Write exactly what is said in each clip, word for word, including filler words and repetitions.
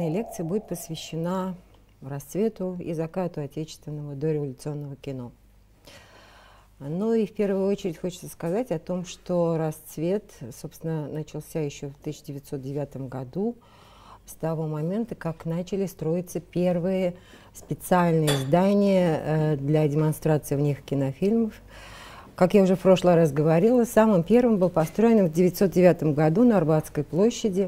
данная лекция будет посвящена расцвету и закату отечественного дореволюционного кино. Ну и в первую очередь хочется сказать о том, что расцвет, собственно, начался еще в тысяча девятьсот девятом году, с того момента, как начали строиться первые специальные здания для демонстрации в них кинофильмов. Как я уже в прошлый раз говорила, самым первым был построен в тысяча девятьсот девятом году на Арбатской площади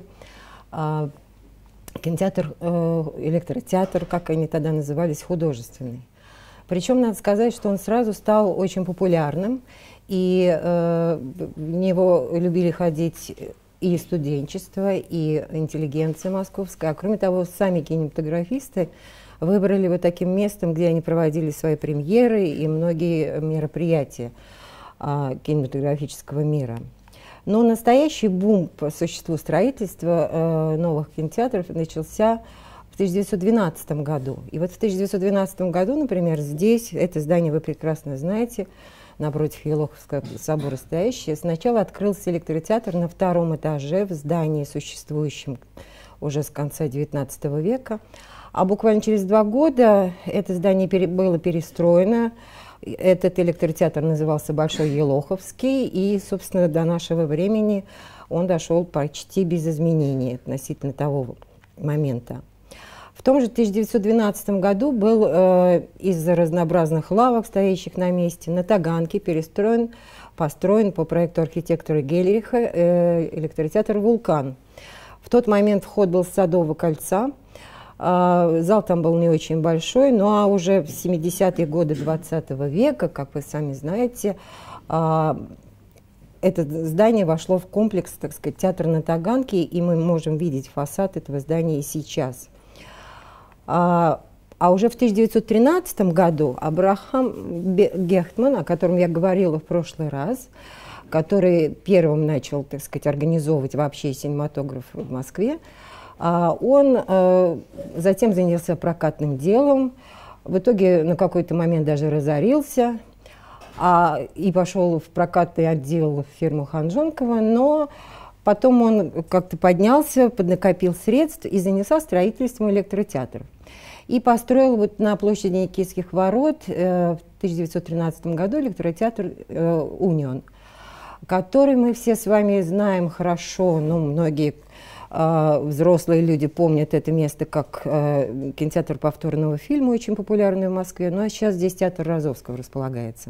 кинотеатр, электротеатр, как они тогда назывались, художественный. Причем надо сказать, что он сразу стал очень популярным, и э, в него любили ходить и студенчество, и интеллигенция московская. А кроме того, сами кинематографисты выбрали его таким местом, где они проводили свои премьеры и многие мероприятия э, кинематографического мира. Но настоящий бум по существу строительства э, новых кинотеатров начался в тысяча девятьсот двенадцатом году. И вот в тысяча девятьсот двенадцатом году, например, здесь, это здание вы прекрасно знаете, напротив Елоховского собора стоящее, сначала открылся электротеатр на втором этаже в здании, существующем уже с конца девятнадцатого века. А буквально через два года это здание пере, было перестроено. Этот электротеатр назывался Большой Елоховский, и, собственно, до нашего времени он дошел почти без изменений относительно того момента. В том же тысяча девятьсот двенадцатом году был э, из-за разнообразных лавок, стоящих на месте, на Таганке перестроен, построен по проекту архитектора Геллериха э, электротеатр «Вулкан». В тот момент вход был с Садового кольца. Э, зал там был не очень большой, ну а уже в семидесятые годы двадцатого века, как вы сами знаете, э, это здание вошло в комплекс, так сказать, театра на Таганке, и мы можем видеть фасад этого здания и сейчас. А, а уже в тысяча девятьсот тринадцатом году Абрахам Гехтман, о котором я говорила в прошлый раз, который первым начал, так сказать, организовывать вообще синематограф в Москве, а, он а, затем занялся прокатным делом, в итоге на какой-то момент даже разорился а, и пошел в прокатный отдел в фирму Ханжонкова, но потом он как-то поднялся, поднакопил средств и занялся строительством электротеатров. И построил вот на площади Никитских ворот э, в тысяча девятьсот тринадцатом году электротеатр э, «Унион», который мы все с вами знаем хорошо, ну, многие э, взрослые люди помнят это место как э, кинотеатр повторного фильма, очень популярный в Москве, ну а сейчас здесь театр Розовского располагается.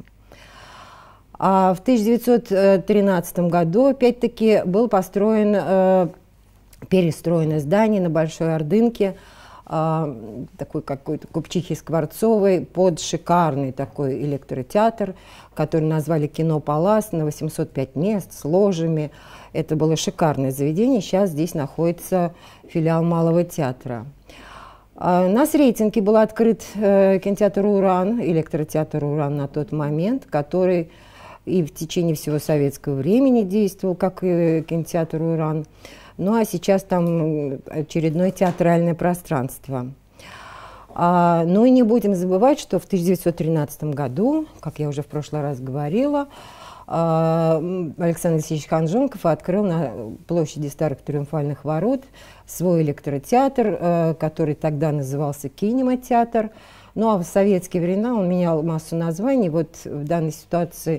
А в тысяча девятьсот тринадцатом году, опять-таки, был построен, э, перестроено здание на Большой Ордынке, э, такой какой-то купчихи Скворцовой, под шикарный такой электротеатр, который назвали «Кино Палас», на восемьсот пять мест, с ложами. Это было шикарное заведение, сейчас здесь находится филиал Малого театра. Э, на Сретенке был открыт э, кинотеатр «Уран», электротеатр «Уран» на тот момент, который и в течение всего советского времени действовал, как и кинотеатр «Уран». Ну а сейчас там очередное театральное пространство. А, ну и не будем забывать, что в тысяча девятьсот тринадцатом году, как я уже в прошлый раз говорила, а, Александр Алексеевич Ханжонков открыл на площади Старых Триумфальных ворот свой электротеатр, а, который тогда назывался «Кинемотеатр». Ну а в советские времена он менял массу названий. Вот в данной ситуации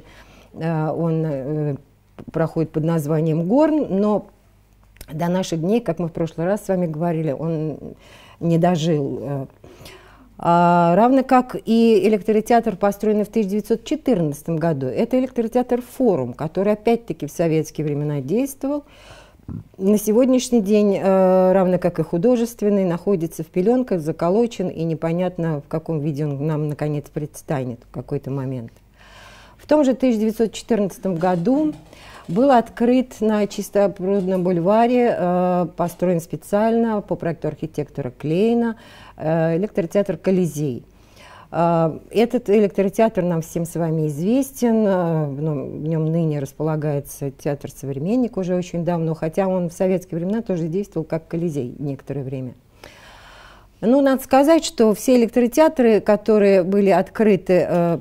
он проходит под названием «Горн», но до наших дней, как мы в прошлый раз с вами говорили, он не дожил. А, равно как и электротеатр, построенный в тысяча девятьсот четырнадцатом году. Это электротеатр «Форум», который опять-таки в советские времена действовал. На сегодняшний день, равно как и художественный, находится в пеленках, заколочен, и непонятно, в каком виде он нам, наконец, предстанет в какой-то момент. В том же тысяча девятьсот четырнадцатом году был открыт на Чистопрудном бульваре, э, построен специально по проекту архитектора Клейна, э, электротеатр «Колизей». Э, этот электротеатр нам всем с вами известен, э, ну, в нем ныне располагается театр «Современник» уже очень давно, хотя он в советские времена тоже действовал как «Колизей» некоторое время. Ну, надо сказать, что все электротеатры, которые были открыты э,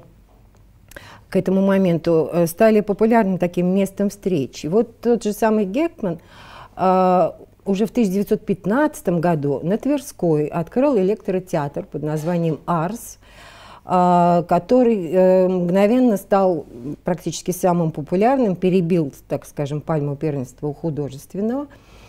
к этому моменту, стали популярным таким местом встреч. И вот тот же самый Гехтман э, уже в тысяча девятьсот пятнадцатом году на Тверской открыл электротеатр под названием «Арс», который мгновенно стал практически самым популярным, перебил, так скажем, пальму первенства у художественного.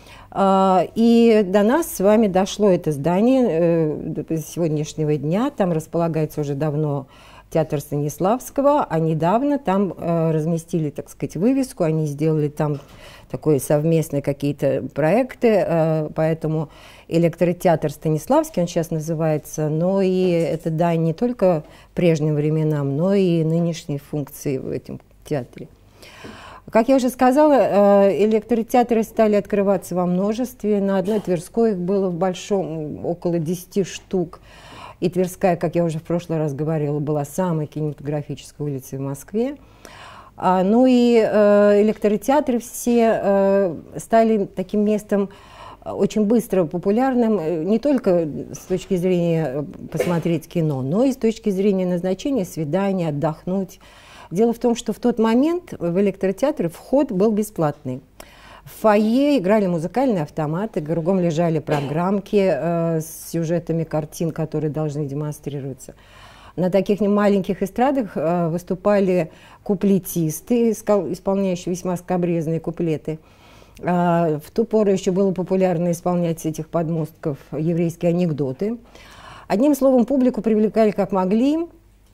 И до нас с вами дошло это здание до сегодняшнего дня. Там располагается уже давно театр Станиславского, а недавно там разместили, так сказать, вывеску, они сделали там такие совместные какие-то проекты, поэтому электротеатр Станиславский, он сейчас называется, но и это дань не только прежним временам, но и нынешней функции в этом театре. Как я уже сказала, электротеатры стали открываться во множестве. На одной Тверской их было в большом, около десяти штук. И Тверская, как я уже в прошлый раз говорила, была самой кинематографической улицей в Москве. А, ну и э, электротеатры все э, стали таким местом очень быстро популярным, не только с точки зрения посмотреть кино, но и с точки зрения назначения свидания, отдохнуть. Дело в том, что в тот момент в электротеатры вход был бесплатный. В фойе играли музыкальные автоматы, кругом лежали программки э, с сюжетами картин, которые должны демонстрироваться. На таких маленьких эстрадах э, выступали куплетисты, исполняющие весьма скабрезные куплеты. Э, в ту пору еще было популярно исполнять с этих подмостков еврейские анекдоты. Одним словом, публику привлекали как могли,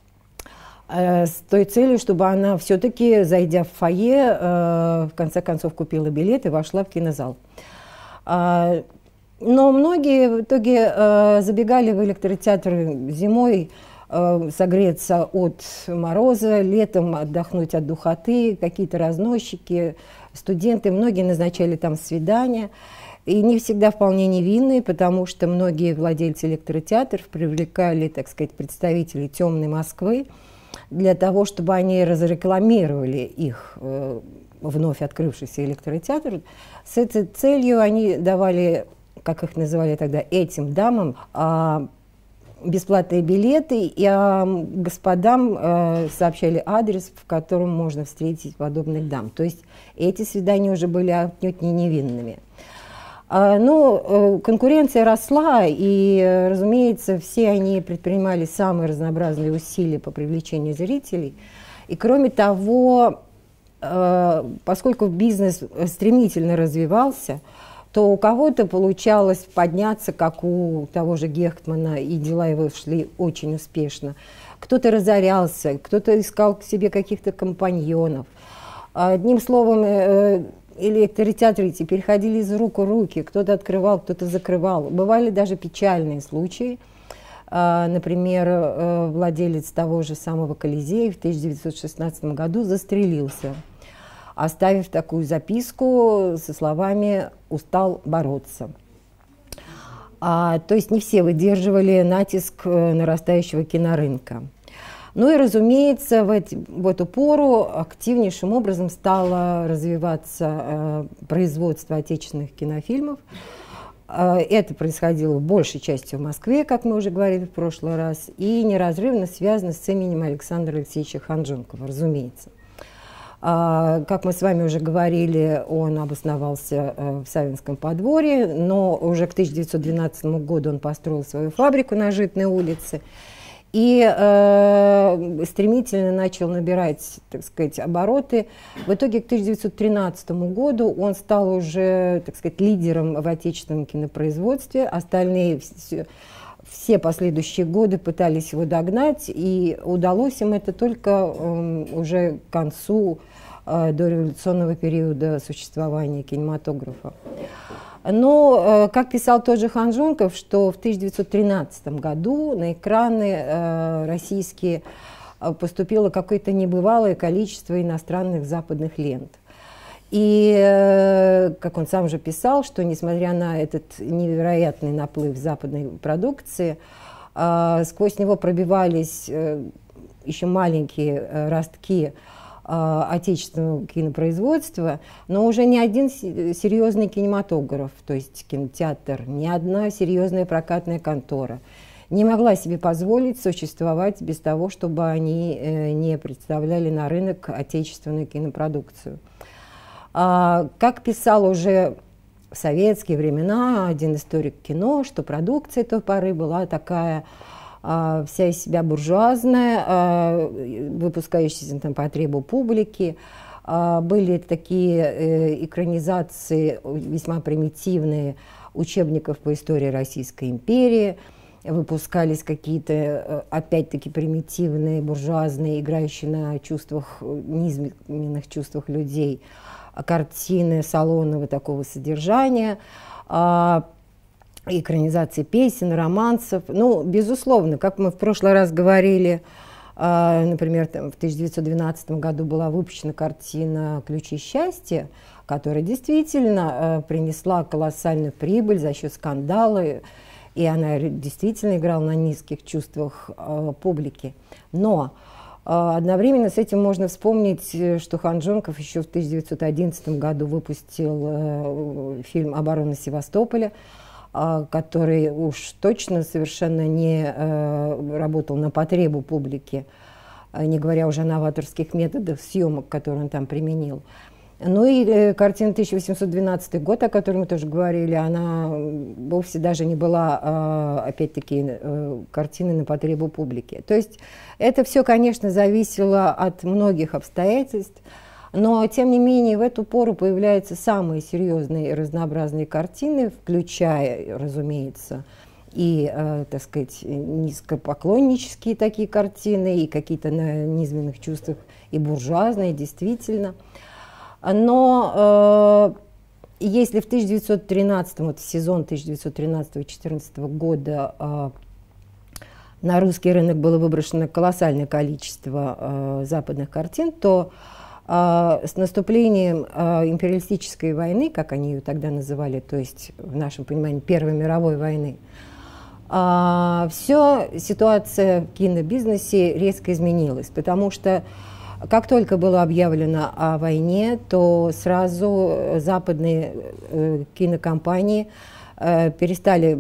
с той целью, чтобы она все-таки, зайдя в фойе, в конце концов купила билет и вошла в кинозал. Но многие в итоге забегали в электротеатр зимой согреться от мороза, летом отдохнуть от духоты, какие-то разносчики, студенты, многие назначали там свидания. И не всегда вполне невинные, потому что многие владельцы электротеатров привлекали, так сказать, представителей темной Москвы, для того, чтобы они разрекламировали их э, вновь открывшийся электротеатр. С этой целью они давали, как их называли тогда, этим дамам, э, бесплатные билеты, и э, господам э, сообщали адрес, в котором можно встретить подобных дам. То есть эти свидания уже были отнюдь не невинными. Но конкуренция росла, и, разумеется, все они предпринимали самые разнообразные усилия по привлечению зрителей. И, кроме того, поскольку бизнес стремительно развивался, то у кого-то получалось подняться, как у того же Гехтмана, и дела его шли очень успешно. Кто-то разорялся, кто-то искал к себе каких-то компаньонов. Одним словом, электротеатры теперь ходили из рук в руки, кто-то открывал, кто-то закрывал. Бывали даже печальные случаи. Например, владелец того же самого Колизея в тысяча девятьсот шестнадцатом году застрелился, оставив такую записку со словами «устал бороться». А, то есть не все выдерживали натиск нарастающего кинорынка. Ну и, разумеется, в, эти, в эту пору активнейшим образом стало развиваться э, производство отечественных кинофильмов. Э, это происходило в большей части в Москве, как мы уже говорили в прошлый раз, и неразрывно связано с именем Александра Алексеевича Ханжонкова, разумеется. Э, как мы с вами уже говорили, он обосновался э, в Савинском подворье, но уже к тысяча девятьсот двенадцатому году он построил свою фабрику на Житной улице. И э, стремительно начал набирать, так сказать, обороты. В итоге к тысяча девятьсот тринадцатому году он стал уже, так сказать, лидером в отечественном кинопроизводстве. Остальные все, все последующие годы пытались его догнать, и удалось им это только э, уже к концу э, дореволюционного периода существования кинематографа. Но, как писал тот же Ханжонков, что в тысяча девятьсот тринадцатом году на экраны российские поступило какое-то небывалое количество иностранных западных лент. И, как он сам же писал, что несмотря на этот невероятный наплыв западной продукции, сквозь него пробивались еще маленькие ростки отечественного кинопроизводства, но уже ни один серьезный кинематограф, то есть кинотеатр, ни одна серьезная прокатная контора не могла себе позволить существовать без того, чтобы они не представляли на рынок отечественную кинопродукцию. Как писал уже в советские времена один историк кино, что продукция той поры была такая а, вся из себя буржуазная, а, выпускающаяся на потребу публики. А, были такие э, экранизации весьма примитивные учебников по истории Российской империи, выпускались какие-то, опять-таки, примитивные, буржуазные, играющие на чувствах, низменных чувствах людей, картины салонного такого содержания, экранизации песен, романсов. Ну, безусловно, как мы в прошлый раз говорили, например, там, в тысяча девятьсот двенадцатом году была выпущена картина «Ключи счастья», которая действительно принесла колоссальную прибыль за счет скандала, и она действительно играла на низких чувствах публики. Но одновременно с этим можно вспомнить, что Ханжонков еще в тысяча девятьсот одиннадцатом году выпустил фильм «Оборона Севастополя», который уж точно совершенно не работал на потребу публики, не говоря уже о новаторских методах съемок, которые он там применил. Ну и картина тысяча восемьсот двенадцатый год, о которой мы тоже говорили, она вовсе даже не была, опять-таки, картиной на потребу публики. То есть это все, конечно, зависело от многих обстоятельств, но, тем не менее, в эту пору появляются самые серьезные и разнообразные картины, включая, разумеется, и, так сказать, низкопоклоннические такие картины, и какие-то на низменных чувствах, и буржуазные, действительно. Но э, если в тысяча девятьсот тринадцатом, вот сезон тысяча девятьсот тринадцатого — тысяча девятьсот четырнадцатого года э, на русский рынок было выброшено колоссальное количество э, западных картин, то э, с наступлением э, империалистической войны, как они ее тогда называли, то есть в нашем понимании Первой мировой войны, э, все, ситуация в кинобизнесе резко изменилась, потому что как только было объявлено о войне, то сразу западные э, кинокомпании э, перестали,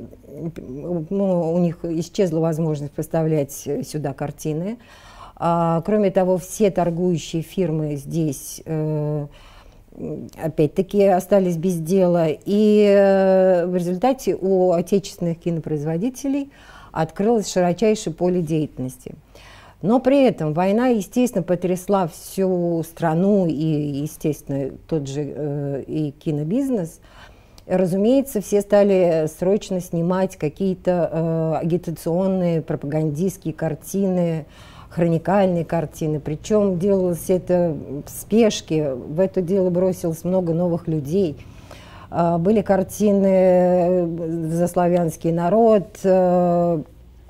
ну, у них исчезла возможность поставлять сюда картины. А, кроме того, все торгующие фирмы здесь, э, опять-таки, остались без дела. И э, в результате у отечественных кинопроизводителей открылось широчайшее поле деятельности. Но при этом война, естественно, потрясла всю страну и, естественно, тот же э, и кинобизнес. Разумеется, все стали срочно снимать какие-то э, агитационные, пропагандистские картины, хроникальные картины. Причем делалось это в спешке, в это дело бросилось много новых людей. Э, были картины «За славянский народ», э,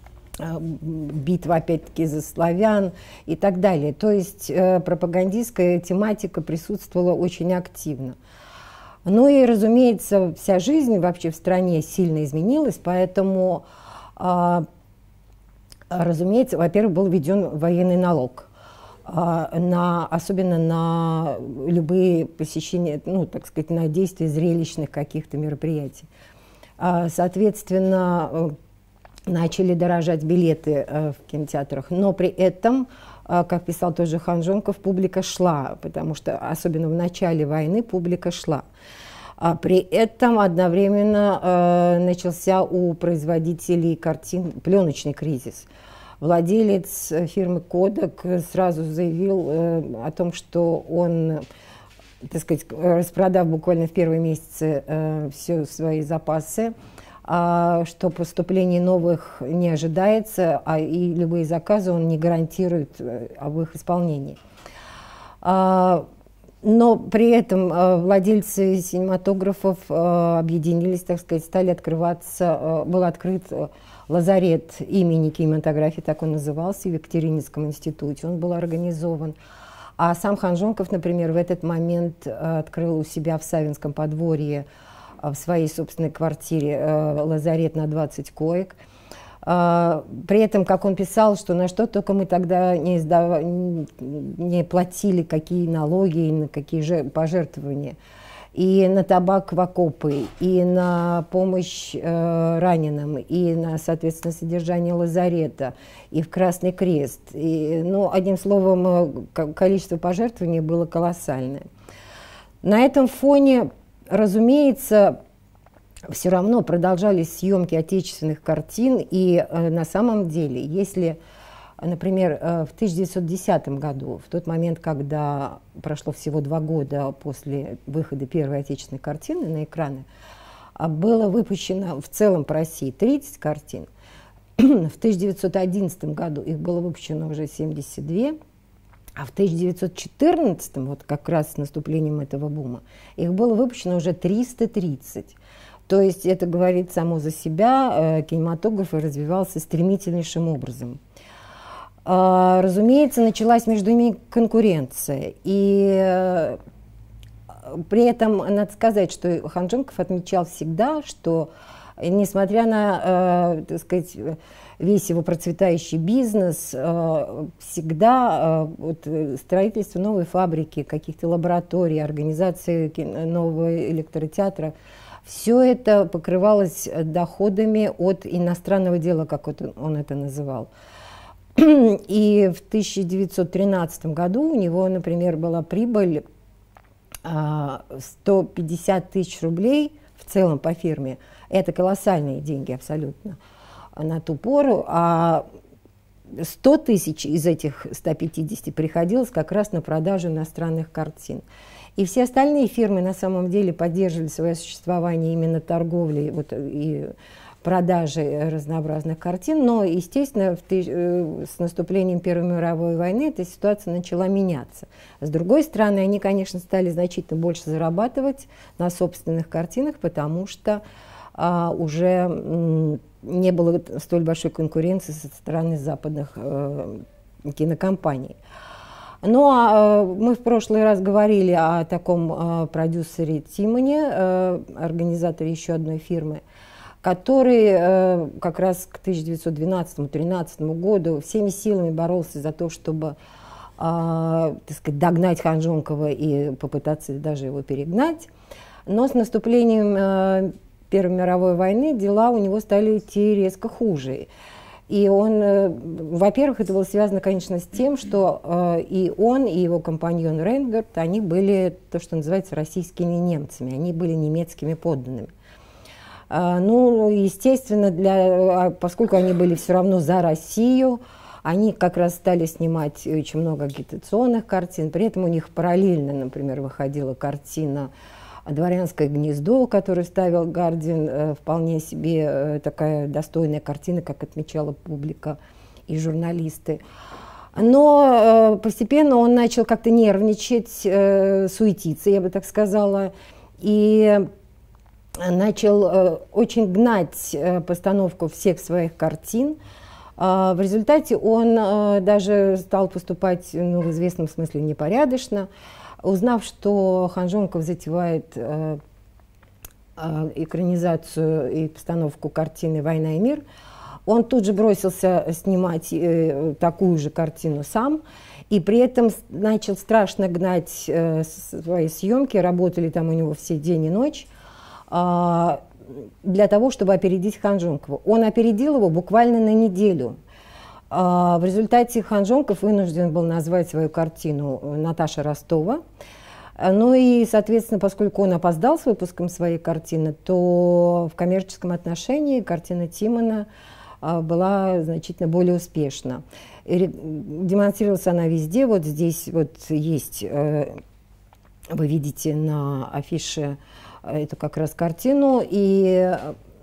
битва, опять-таки, за славян и так далее. То есть э, пропагандистская тематика присутствовала очень активно. Ну и, разумеется, вся жизнь вообще в стране сильно изменилась, поэтому, э, разумеется, во-первых, был введен военный налог, э, на, особенно на любые посещения, ну, так сказать, на действия зрелищных каких-то мероприятий. Э, соответственно, начали дорожать билеты э, в кинотеатрах, но при этом, э, как писал тоже Ханжонков, публика шла, потому что особенно в начале войны публика шла. А при этом одновременно э, начался у производителей картин пленочный кризис. Владелец фирмы «Кодак» сразу заявил э, о том, что он, так сказать, распродав буквально в первые месяцы э, все свои запасы, а, что поступлений новых не ожидается, а и любые заказы он не гарантирует об их исполнении. А, но при этом а, владельцы синематографов а, объединились, так сказать, стали открываться, а, был открыт лазарет имени кинематографии, так он назывался, в Екатерининском институте, он был организован. А сам Ханжонков, например, в этот момент а, открыл у себя в Савинском подворье в своей собственной квартире э, лазарет на двадцать коек. Э, при этом, как он писал, что на что только мы тогда не, издав... не платили, какие налоги, и на какие же пожертвования. И на табак в окопы, и на помощь э, раненым, и на, соответственно, содержание лазарета, и в Красный Крест. И, ну, одним словом, количество пожертвований было колоссальное. На этом фоне разумеется, все равно продолжались съемки отечественных картин, и э, на самом деле, если, например, э, в тысяча девятьсот десятом году, в тот момент, когда прошло всего два года после выхода первой отечественной картины на экраны, было выпущено в целом по России тридцать картин, в тысяча девятьсот одиннадцатом году их было выпущено уже семьдесят две, а в тысяча девятьсот четырнадцатом, вот как раз с наступлением этого бума, их было выпущено уже триста тридцать. То есть это говорит само за себя, э, кинематограф развивался стремительнейшим образом. Э, разумеется, началась между ними конкуренция. И э, при этом надо сказать, что Ханжонков отмечал всегда, что несмотря на, э, так сказать, весь его процветающий бизнес, э, всегда э, вот, строительство новой фабрики, каких-то лабораторий, организации нового электротеатра, все это покрывалось доходами от иностранного дела, как он это называл. И в тысяча девятьсот тринадцатом году у него, например, была прибыль сто пятьдесят тысяч рублей в целом по фирме. Это колоссальные деньги абсолютно на ту пору. А сто тысяч из этих ста пятидесяти приходилось как раз на продажу иностранных картин. И все остальные фирмы на самом деле поддерживали свое существование именно торговлей вот, и продажей разнообразных картин. Но, естественно, в тысяч... с наступлением Первой мировой войны эта ситуация начала меняться. С другой стороны, они, конечно, стали значительно больше зарабатывать на собственных картинах, потому что а, уже м, не было столь большой конкуренции со стороны западных э, кинокомпаний. Ну, а мы в прошлый раз говорили о таком э, продюсере Тимоне, э, организаторе еще одной фирмы, который э, как раз к тысяча девятьсот двенадцатому — тринадцатому году всеми силами боролся за то, чтобы э, так сказать, догнать Ханжонкова и попытаться даже его перегнать. Но с наступлением э, Первой мировой войны дела у него стали идти резко хуже. И он, во-первых, это было связано, конечно, с тем, что э, и он, и его компаньон Рейнгард, они были то, что называется российскими немцами, они были немецкими подданными. Э, ну, естественно, для, поскольку они были все равно за Россию, они как раз стали снимать очень много агитационных картин, при этом у них параллельно, например, выходила картина «Дворянское гнездо», который ставил Гардин, вполне себе такая достойная картина, как отмечала публика и журналисты. Но постепенно он начал как-то нервничать, суетиться, я бы так сказала, и начал очень гнать постановку всех своих картин. В результате он даже стал поступать, ну, в известном смысле непорядочно. Узнав, что Ханжонков затевает э, э, экранизацию и постановку картины «Война и мир», он тут же бросился снимать э, такую же картину сам, и при этом начал страшно гнать э, свои съемки, работали там у него все день и ночь, э, для того, чтобы опередить Ханжонкова. Он опередил его буквально на неделю. В результате Ханжонков вынужден был назвать свою картину «Наташа Ростова». Ну и, соответственно, поскольку он опоздал с выпуском своей картины, то в коммерческом отношении картина Тимона была значительно более успешна. И демонстрировалась она везде. Вот здесь вот есть, вы видите на афише эту как раз картину. И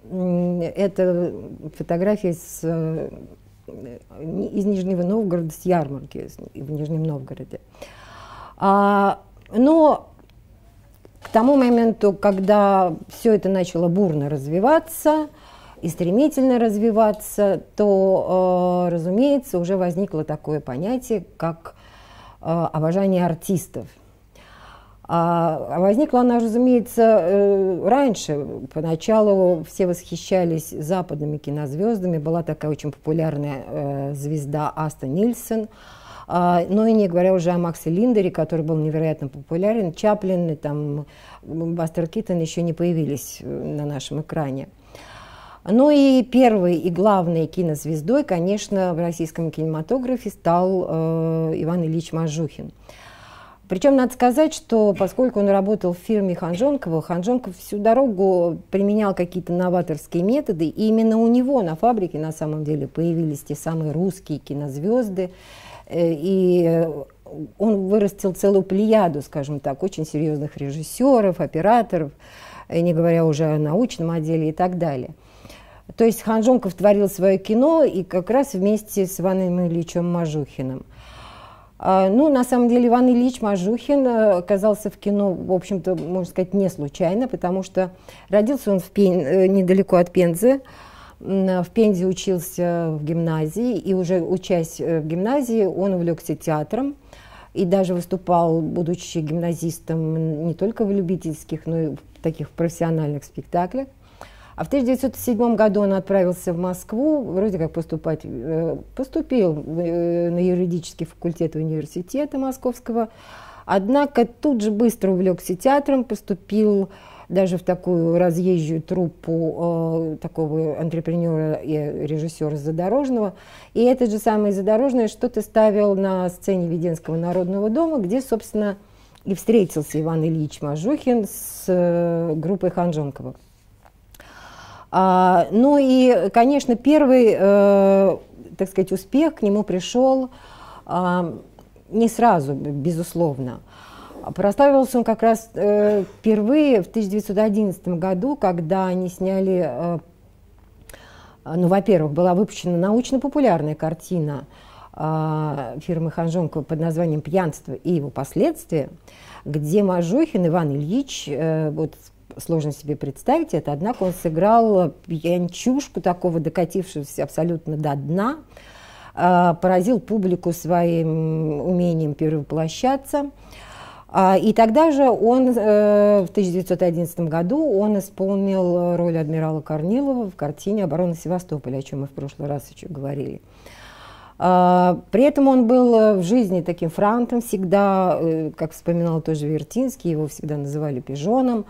это фотография с... из Нижнего Новгорода, с ярмарки в Нижнем Новгороде. А, но к тому моменту, когда все это начало бурно развиваться и стремительно развиваться, то, э, разумеется, уже возникло такое понятие, как э, обожание артистов. А возникла она, разумеется, раньше. Поначалу все восхищались западными кинозвездами. Была такая очень популярная звезда Аста Нильсен. Но и не говоря уже о Максе Линдере, который был невероятно популярен. Чаплин и там Бастер Киттон еще не появились на нашем экране. Ну и первой и главной кинозвездой, конечно, в российском кинематографе стал Иван Ильич Мажухин. Причем надо сказать, что поскольку он работал в фирме Ханжонкова, Ханжонков всю дорогу применял какие-то новаторские методы, и именно у него на фабрике на самом деле появились те самые русские кинозвезды, и он вырастил целую плеяду, скажем так, очень серьезных режиссеров, операторов, не говоря уже о научном отделе и так далее. То есть Ханжонков творил свое кино и как раз вместе с Иваном Ильичем Мажухиным. Ну, на самом деле, Иван Ильич Мажухин оказался в кино, в общем-то, можно сказать, не случайно, потому что родился он в Пен... недалеко от Пензы. В Пензе учился в гимназии, и уже учась в гимназии, он увлекся театром и даже выступал, будучи гимназистом, не только в любительских, но и в таких профессиональных спектаклях. А в тысяча девятьсот седьмом году он отправился в Москву, вроде как поступать, поступил на юридический факультет университета Московского, однако тут же быстро увлекся театром, поступил даже в такую разъезжую труппу э, такого антрепренера и режиссера Задорожного. И этот же самый Задорожный что-то ставил на сцене Веденского народного дома, где, собственно, и встретился Иван Ильич Мажухин с э, группой Ханжонкова. А, ну и, конечно, первый, э, так сказать, успех к нему пришел э, не сразу, безусловно. Прославился он как раз э, впервые в тысяча девятьсот одиннадцатом году, когда они сняли, э, ну, во-первых, была выпущена научно-популярная картина э, фирмы Ханжонкова под названием «Пьянство и его последствия», где Мажухин Иван Ильич, э, вот сложно себе представить это, однако он сыграл пьянчушку, такого докатившегося абсолютно до дна, э, поразил публику своим умением перевоплощаться. И тогда же он, в тысяча девятьсот одиннадцатом году, он исполнил роль адмирала Корнилова в картине «Оборона Севастополя», о чем мы в прошлый раз еще говорили. При этом он был в жизни таким франтом всегда, как вспоминал тоже Вертинский, его всегда называли пижоном.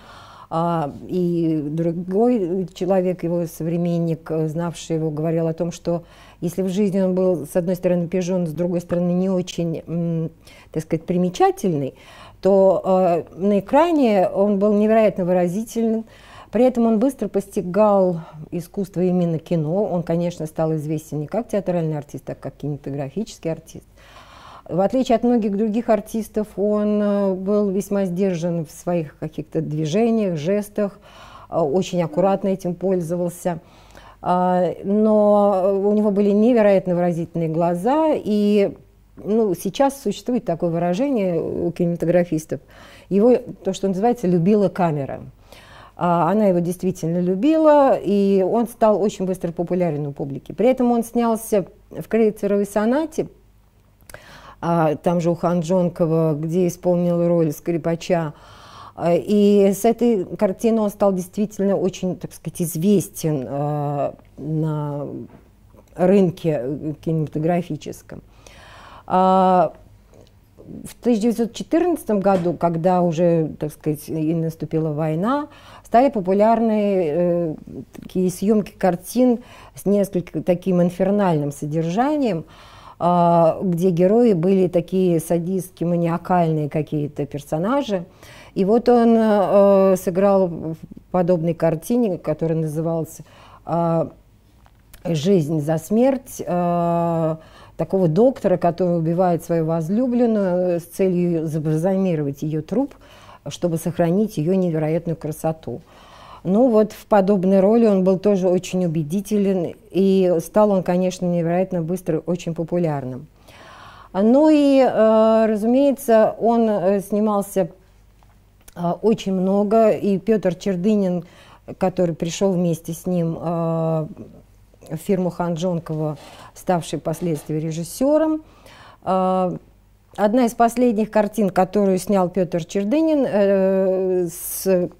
И другой человек, его современник, знавший его, говорил о том, что если в жизни он был, с одной стороны, пижон, с другой стороны, не очень, так сказать, примечательный, то э, на экране он был невероятно выразителен. При этом он быстро постигал искусство именно кино. Он, конечно, стал известен не как театральный артист, а как кинематографический артист. В отличие от многих других артистов, он э, был весьма сдержан в своих каких-то движениях, жестах, э, очень аккуратно этим пользовался. Э, но у него были невероятно выразительные глаза, и ну, сейчас существует такое выражение у кинематографистов. Его, то, что называется, любила камера. Она его действительно любила, и он стал очень быстро популярен у публики. При этом он снялся в «Крейцеровой сонате», там же у Ханжонкова, где исполнил роль скрипача. И с этой картины он стал действительно очень, так сказать, известен на рынке кинематографическом. В тысяча девятьсот четырнадцатом году, когда уже, так сказать, и наступила война, стали популярны э, такие съемки картин с несколько таким инфернальным содержанием, э, где герои были такие садистски маниакальные какие-то персонажи. И вот он э, сыграл в подобной картине, которая называлась э, «Жизнь за смерть», э, такого доктора, который убивает свою возлюбленную с целью забальзамировать ее труп, чтобы сохранить ее невероятную красоту. Ну вот в подобной роли он был тоже очень убедителен, и стал он, конечно, невероятно быстро очень популярным. Ну и, разумеется, он снимался очень много, и Петр Чердынин, который пришел вместе с ним в фирму Ханжонкова, ставший впоследствии режиссером. Одна из последних картин, которую снял Петр Чердынин с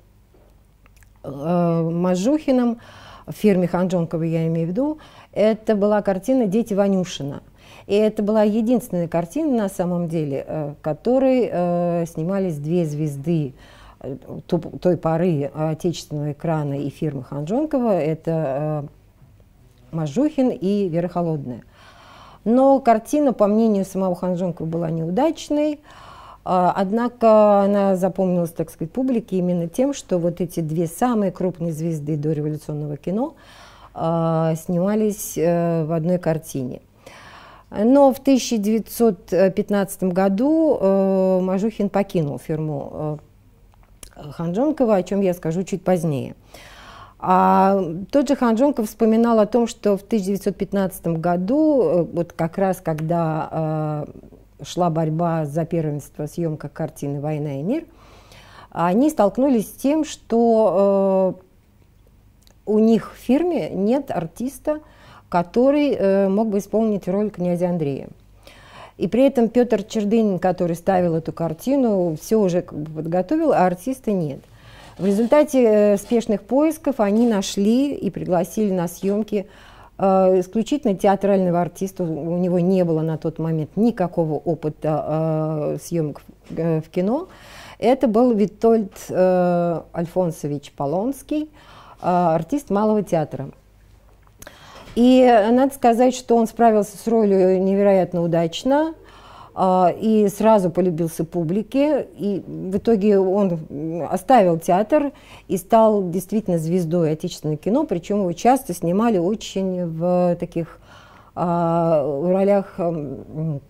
Мажухиным, в фирме Ханжонкова я имею в виду, это была картина «Дети Ванюшина». И это была единственная картина, на самом деле, в которой снимались две звезды той поры отечественного экрана и фирмы Ханжонкова. Это Мажухин и Вера Холодная. Но картина, по мнению самого Ханжонкова, была неудачной. Однако она запомнилась, так сказать, публике именно тем, что вот эти две самые крупные звезды дореволюционного кино снимались в одной картине. Но в тысяча девятьсот пятнадцатом году Мажухин покинул фирму Ханжонкова, о чем я скажу чуть позднее. А тот же Ханжонков вспоминал о том, что в тысяча девятьсот пятнадцатом году, вот как раз когда э, шла борьба за первенство съемка картины «Война и мир», они столкнулись с тем, что э, у них в фирме нет артиста, который э, мог бы исполнить роль князя Андрея. И при этом Петр Чердынин, который ставил эту картину, все уже как бы подготовил, а артиста нет. В результате э, спешных поисков они нашли и пригласили на съемки э, исключительно театрального артиста. У него не было на тот момент никакого опыта э, съемок в, в кино. Это был Витольд э, Альфонсович Полонский, э, артист Малого театра. И надо сказать, что он справился с ролью невероятно удачно. И сразу полюбился публике, и в итоге он оставил театр и стал действительно звездой отечественного кино, причем его часто снимали очень в таких а, в ролях а,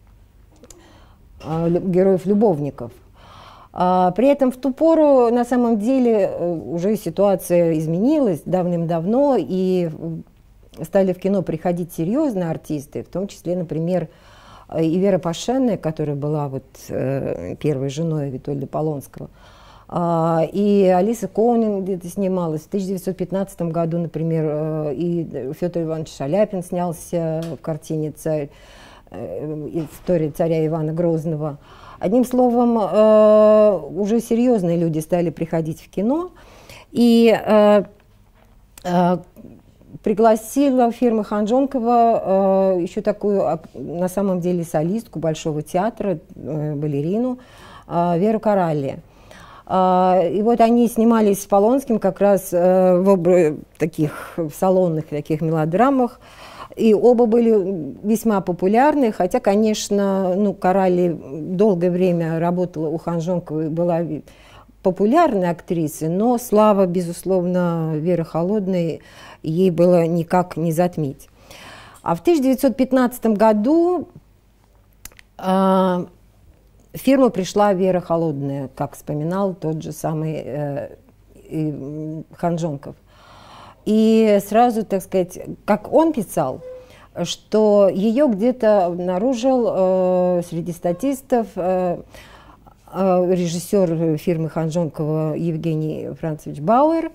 героев-любовников. А, при этом в ту пору на самом деле уже ситуация изменилась давным-давно, и стали в кино приходить серьезные артисты, в том числе, например, и Вера Пашенная, которая была вот, э, первой женой Витольда Полонского, э, и Алиса Коунин где-то снималась. В тысяча девятьсот пятнадцатом году, например, э, и Федор Иванович Шаляпин снялся в картине «Царь», э, «История царя Ивана Грозного». Одним словом, э, уже серьезные люди стали приходить в кино, и э, э, пригласила фирма Ханжонкова э, еще такую, на самом деле, солистку Большого театра, э, балерину э, Веру Коралли. Э, и вот они снимались с Полонским как раз э, в обра- таких в салонных таких мелодрамах, и оба были весьма популярны, хотя, конечно, ну, Коралли долгое время работала у Ханжонковой, была популярной актрисой, но слава, безусловно, Веры Холодной ей было никак не затмить. А в тысяча девятьсот пятнадцатом году э, в фирму пришла Вера Холодная, как вспоминал тот же самый э, э, Ханжонков. И сразу, так сказать, как он писал, что ее где-то обнаружил э, среди статистов э, э, режиссер фирмы Ханжонкова Евгений Францевич Бауэр.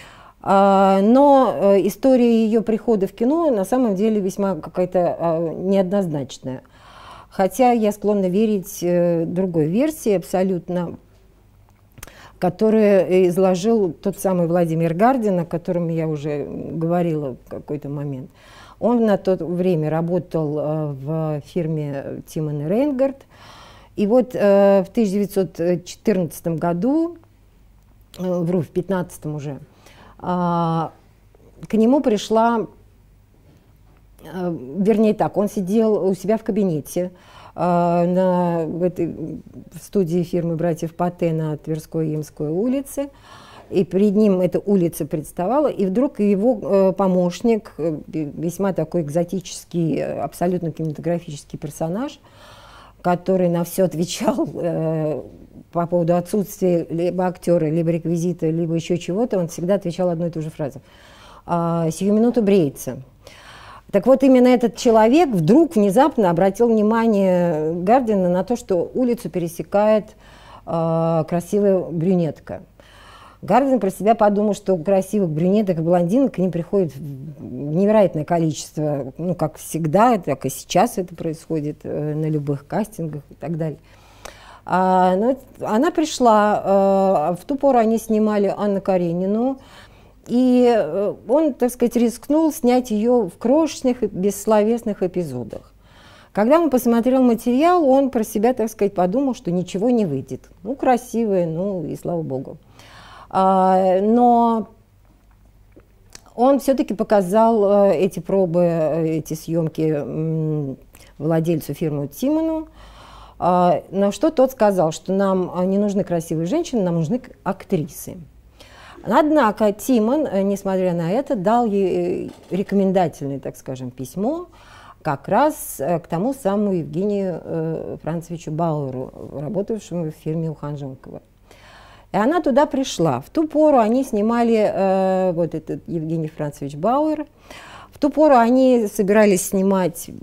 Но история ее прихода в кино на самом деле весьма какая-то неоднозначная. Хотя я склонна верить другой версии абсолютно, которую изложил тот самый Владимир Гардин, о котором я уже говорила в какой-то момент. Он на то время работал в фирме Тимон и Рейнгард. И вот в тысяча девятьсот четырнадцатом году, вру, в пятнадцатом уже, к нему пришла, вернее так, он сидел у себя в кабинете на, в этой в студии фирмы братьев Патте на Тверской и Ямской улице, и перед ним эта улица представала, и вдруг его помощник, весьма такой экзотический, абсолютно кинематографический персонаж, который на все отвечал э, по поводу отсутствия либо актера, либо реквизита, либо еще чего-то, он всегда отвечал одну и ту же фразу. А, «Сию минуту бреется». Так вот, именно этот человек вдруг внезапно обратил внимание Гардина на то, что улицу пересекает а, красивая брюнетка. Гардин про себя подумал, что красивых брюнеток и блондинок к ним приходит невероятное количество, ну, как всегда, так и сейчас это происходит э, на любых кастингах и так далее. А, ну, она пришла, э, в ту пору они снимали Анну Каренину, и э, он, так сказать, рискнул снять ее в крошечных, бессловесных эпизодах. Когда он посмотрел материал, он про себя, так сказать, подумал, что ничего не выйдет. Ну, красивая, ну, и слава богу. Но он все-таки показал эти пробы, эти съемки владельцу фирмы Тимону. На что тот сказал, что нам не нужны красивые женщины, нам нужны актрисы. Однако Тимон, несмотря на это, дал ей рекомендательное, так скажем, письмо как раз к тому самому Евгению Францевичу Бауэру, работавшему в фирме у Ханжонкова. И она туда пришла. В ту пору они снимали, вот этот Евгений Францевич Бауэр, в ту пору они собирались снимать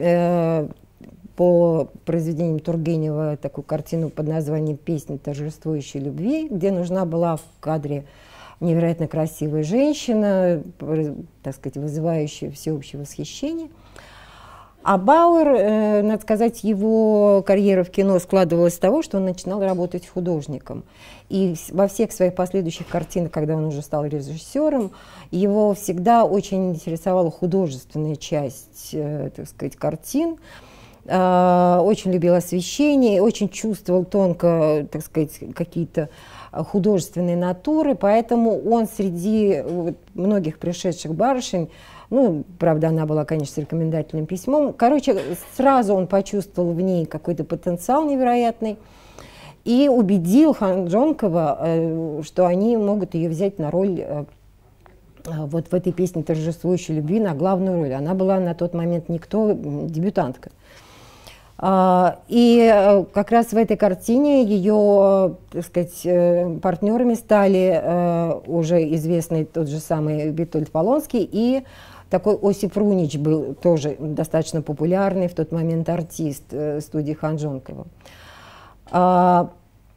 по произведениям Тургенева такую картину под названием «Песня торжествующей любви», где нужна была в кадре невероятно красивая женщина, так сказать, вызывающая всеобщее восхищение. А Бауэр, э, надо сказать, его карьера в кино складывалась с того, что он начинал работать художником. И во всех своих последующих картинах, когда он уже стал режиссером, его всегда очень интересовала художественная часть, э, так сказать, картин. Э, очень любил освещение, очень чувствовал тонко, так сказать, какие-то художественной натуры, поэтому он среди вот многих пришедших барышень, ну, правда, она была, конечно, с рекомендательным письмом, короче, сразу он почувствовал в ней какой-то потенциал невероятный и убедил Ханжонкова, что они могут ее взять на роль вот в этой песне торжествующей любви, на главную роль. Она была на тот момент никто, дебютантка. И как раз в этой картине ее, так сказать, партнерами стали уже известный тот же самый Витольд Полонский и такой Осип Рунич был тоже достаточно популярный в тот момент артист студии Ханжонкова. В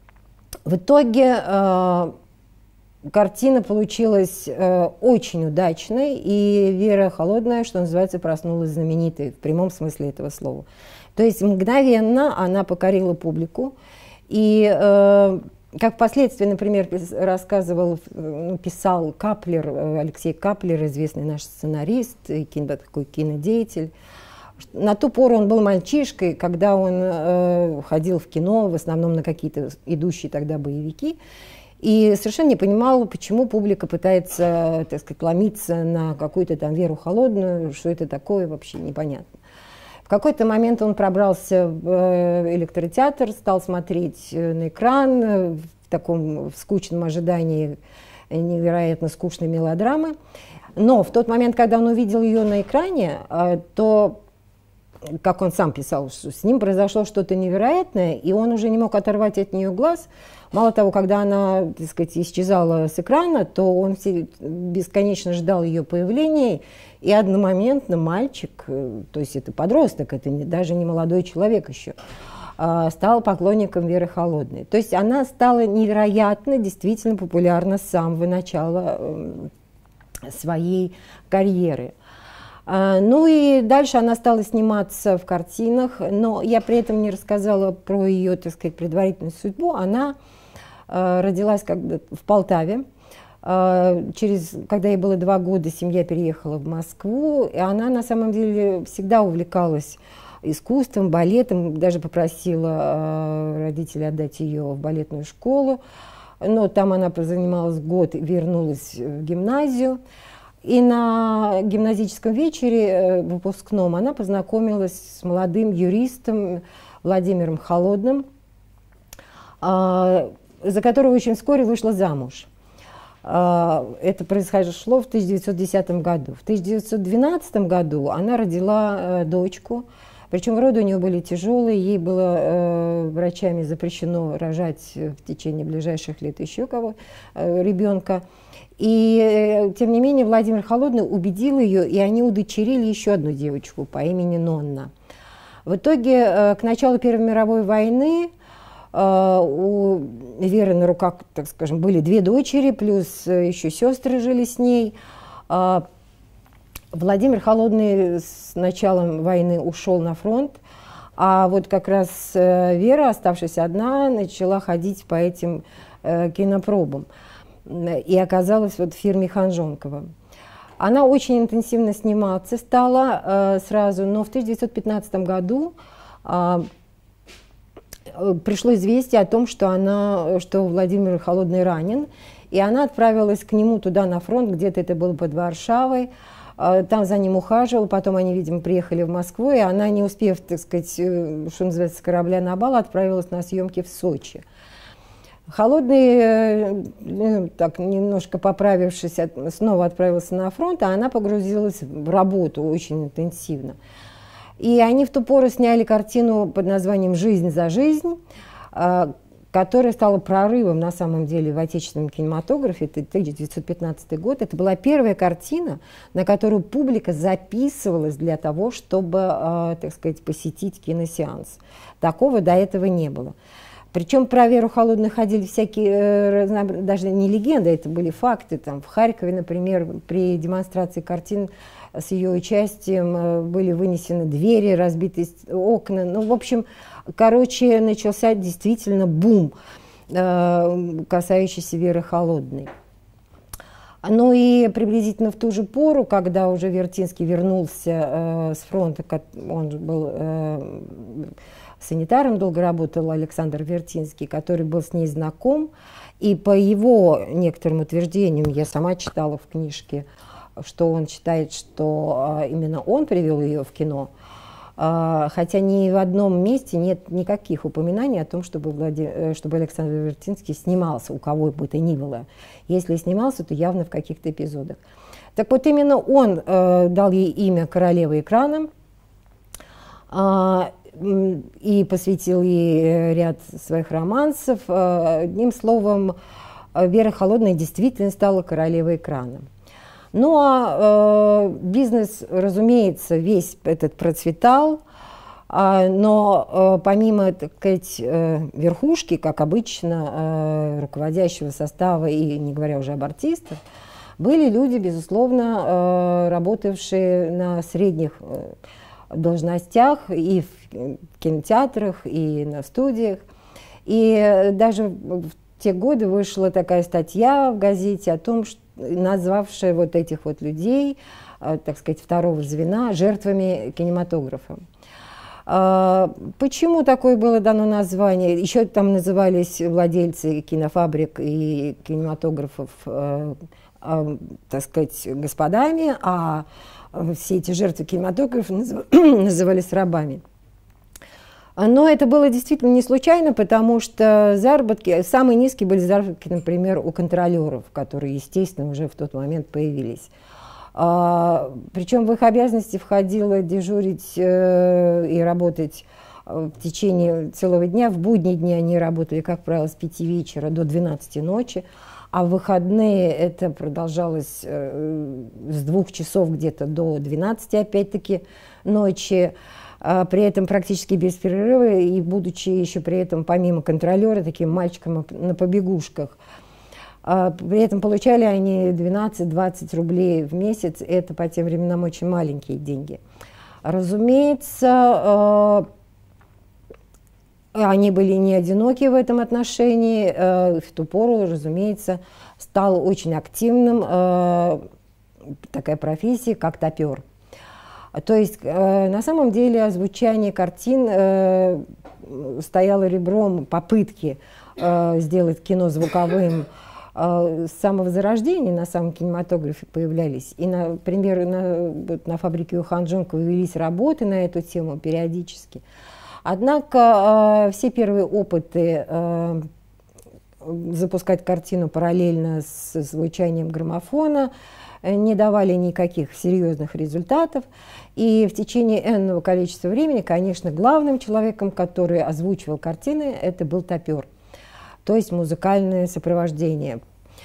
итоге картина получилась очень удачной, и Вера Холодная, что называется, проснулась знаменитой в прямом смысле этого слова. То есть мгновенно она покорила публику, и э, как впоследствии, например, рассказывал, ну, писал Каплер, Алексей Каплер, известный наш сценарист, кино, такой кинодеятель. На ту пору он был мальчишкой, когда он э, ходил в кино, в основном на какие-то идущие тогда боевики, и совершенно не понимал, почему публика пытается, так сказать, ломиться на какую-то там Веру Холодную, что это такое, вообще непонятно. В какой-то момент он пробрался в электротеатр, стал смотреть на экран в таком в скучном ожидании невероятно скучной мелодрамы. Но в тот момент, когда он увидел ее на экране, то, как он сам писал, с ним произошло что-то невероятное, и он уже не мог оторвать от нее глаз. Мало того, когда она, так сказать, исчезала с экрана, то он бесконечно ждал ее появления, и одномоментно мальчик, то есть это подросток, это не, даже не молодой человек еще, стал поклонником Веры Холодной. То есть она стала невероятно, действительно популярна с самого начала своей карьеры. Ну и дальше она стала сниматься в картинах, но я при этом не рассказала про ее, так сказать, предварительную судьбу. Она родилась когда в Полтаве. Через, когда ей было два года, семья переехала в Москву, и она на самом деле всегда увлекалась искусством, балетом, даже попросила родителей отдать ее в балетную школу, но там она позанималась год, вернулась в гимназию, и на гимназическом вечере выпускном она познакомилась с молодым юристом Владимиром Холодным, за которого очень вскоре вышла замуж. Это произошло в тысяча девятьсот десятом году. В тысяча девятьсот двенадцатом году она родила дочку, причем роды у нее были тяжелые, ей было врачами запрещено рожать в течение ближайших лет еще кого ребенка. И тем не менее Владимир Холодный убедил ее, и они удочерили еще одну девочку по имени Нонна. В итоге к началу Первой мировой войны у Веры на руках, так скажем, были две дочери, плюс еще сестры жили с ней. Владимир Холодный с началом войны ушел на фронт, а вот как раз Вера, оставшись одна, начала ходить по этим кинопробам и оказалась вот в фирме Ханжонкова. Она очень интенсивно сниматься стала сразу, но в тысяча девятьсот пятнадцатом году пришло известие о том, что, она, что Владимир Холодный ранен, и она отправилась к нему туда на фронт, где-то это было под Варшавой, там за ним ухаживал, потом они, видимо, приехали в Москву, и она, не успев, так сказать, что называется, с корабля на бал, отправилась на съемки в Сочи. Холодный, так немножко поправившись, снова отправился на фронт, а она погрузилась в работу очень интенсивно. И они в ту пору сняли картину под названием «Жизнь за жизнь», которая стала прорывом, на самом деле, в отечественном кинематографе. Это тысяча девятьсот пятнадцатый год. Это была первая картина, на которую публика записывалась для того, чтобы, так сказать, посетить киносеанс. Такого до этого не было. Причем про Веру Холодную ходили всякие, даже не легенды, это были факты. Там, в Харькове, например, при демонстрации картин с ее участием были вынесены двери, разбиты окна. Ну, в общем, короче, начался действительно бум, касающийся Веры Холодной. Ну и приблизительно в ту же пору, когда уже Вертинский вернулся с фронта, он был санитаром, долго работал Александр Вертинский, который был с ней знаком, и по его некоторым утверждениям, я сама читала в книжке, что он считает, что именно он привел ее в кино, хотя ни в одном месте нет никаких упоминаний о том, чтобы, Влади... чтобы Александр Вертинский снимался у кого бы то ни было. Если снимался, то явно в каких-то эпизодах. Так вот, именно он э, дал ей имя королевы экрана, э, и посвятил ей ряд своих романсов. Одним словом, Вера Холодная действительно стала королевой экрана. Ну а э, бизнес, разумеется, весь этот процветал, э, но э, помимо, так сказать, э, верхушки, как обычно, э, руководящего состава, и не говоря уже об артистах, были люди, безусловно, э, работавшие на средних э, должностях и в кинотеатрах, и на студиях. И даже в те годы вышла такая статья в газете о том, что, назвавшая вот этих вот людей, так сказать, второго звена, жертвами кинематографа. Почему такое было дано название? Еще там назывались владельцы кинофабрик и кинематографов, так сказать, господами, а все эти жертвы кинематографа назывались рабами. Но это было действительно не случайно, потому что заработки, самые низкие были заработки, например, у контролеров, которые, естественно, уже в тот момент появились. А, причем в их обязанности входило дежурить э, и работать в течение целого дня. В будние дни они работали, как правило, с пяти вечера до двенадцати ночи, а в выходные это продолжалось э, с двух часов где-то до двенадцати, опять-таки, ночи. При этом практически без перерыва, и будучи еще при этом, помимо контролера, таким мальчиком на побегушках. При этом получали они двенадцать-двадцать рублей в месяц, это по тем временам очень маленькие деньги. Разумеется, они были не одиноки в этом отношении, в ту пору, разумеется, стал очень активным такая профессия, как топер. То есть, э, на самом деле, озвучание картин э, стояло ребром попытки э, сделать кино звуковым. Э, с самого зарождения на самом кинематографе появлялись. И, например, на, на фабрике у Ханжонкова велись работы на эту тему периодически. Однако э, все первые опыты э, запускать картину параллельно с звучанием граммофона не давали никаких серьезных результатов. И в течение энного количества времени, конечно, главным человеком, который озвучивал картины, это был топер, то есть музыкальное сопровождение.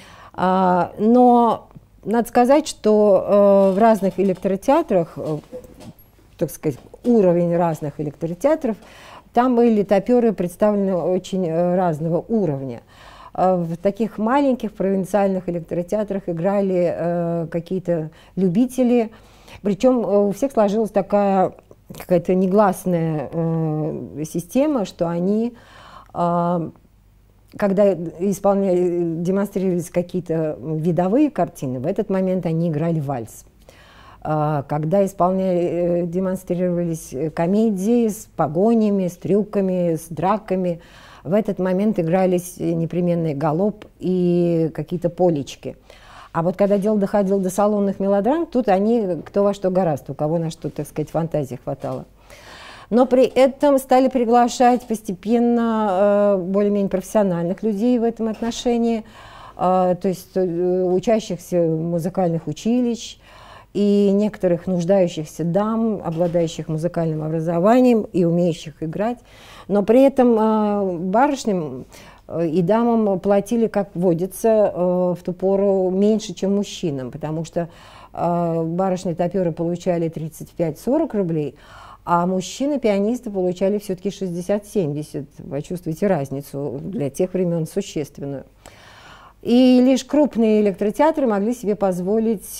Но надо сказать, что в разных электротеатрах, так сказать, уровень разных электротеатров, там были топеры представлены очень разного уровня. В таких маленьких провинциальных электротеатрах играли э, какие-то любители, причем у всех сложилась такая какая-то негласная э, система, что они, э, когда исполняли, демонстрировались какие-то видовые картины, в этот момент они играли вальс. Э, когда исполняли, э, демонстрировались комедии с погонями, с трюками, с драками, в этот момент игрались непременный галоп и какие-то полечки. А вот когда дело доходило до салонных мелодрам, тут они кто во что гораст, у кого на что, так сказать, фантазии хватало. Но при этом стали приглашать постепенно э, более-менее профессиональных людей в этом отношении, э, то есть э, учащихся музыкальных училищ и некоторых нуждающихся дам, обладающих музыкальным образованием и умеющих играть. Но при этом э, барышням и дамам платили, как водится, в ту пору меньше, чем мужчинам, потому что барышни-топеры получали тридцать пять сорок рублей, а мужчины-пианисты получали все-таки шестьдесят-семьдесят. Почувствуйте разницу, для тех времен существенную. И лишь крупные электротеатры могли себе позволить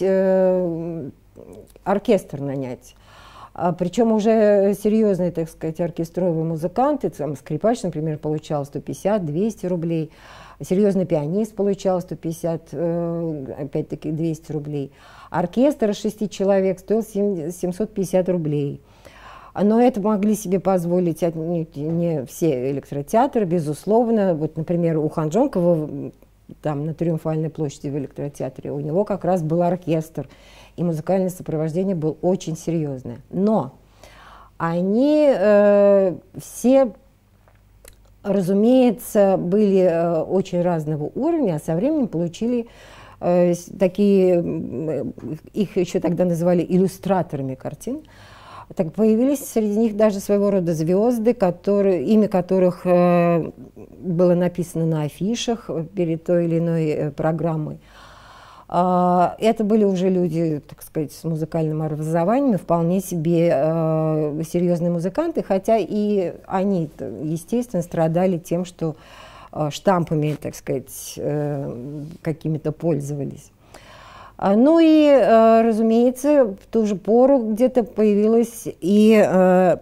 оркестр нанять. Причем уже серьезные, так сказать, оркестровые музыканты, там, скрипач, например, получал сто пятьдесят — двести рублей, серьезный пианист получал сто пятьдесят, опять-таки двести рублей. Оркестр из шести человек стоил семьсот пятьдесят рублей. Но это могли себе позволить не все электротеатры, безусловно. Вот, например, у Ханжонкова там на Триумфальной площади в электротеатре у него как раз был оркестр. И музыкальное сопровождение было очень серьезное. Но они э, все, разумеется, были э, очень разного уровня, а со временем получили э, такие, э, их еще тогда называли иллюстраторами картин. Так появились среди них даже своего рода звезды, которые, имя которых э, было написано на афишах перед той или иной э, программой. Это были уже люди, так сказать, с музыкальным образованием, вполне себе э, серьезные музыканты, хотя и они, естественно, страдали тем, что э, штампами, так сказать, э, какими-то пользовались. Ну и, э, разумеется, в ту же пору где-то появилась и э,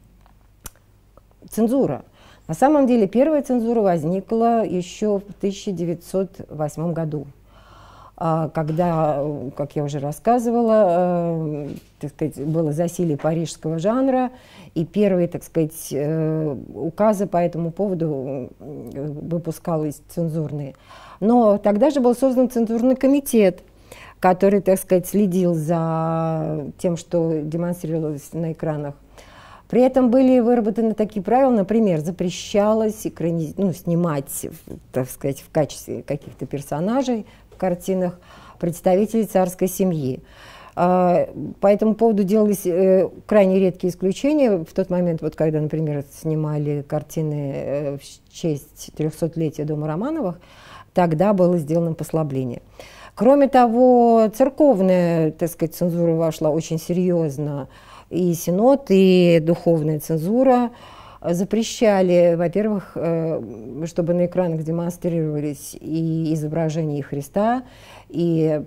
цензура. На самом деле первая цензура возникла еще в тысяча девятьсот восьмом году. Когда, как я уже рассказывала, так сказать, было засилие парижского жанра, и первые, так сказать, указы по этому поводу выпускались цензурные. Но тогда же был создан цензурный комитет, который, так сказать, следил за тем, что демонстрировалось на экранах. При этом были выработаны такие правила, например, запрещалось экраниз... ну, снимать, так сказать, в качестве каких-то персонажей в картинах представителей царской семьи. По этому поводу делались крайне редкие исключения. В тот момент, вот, когда, например, снимали картины в честь трехсотлетия дома Романовых, тогда было сделано послабление. Кроме того, церковная, так сказать, цензура вошла очень серьезно. И синод, и духовная цензура запрещали, во-первых, чтобы на экранах демонстрировались и изображения Христа, и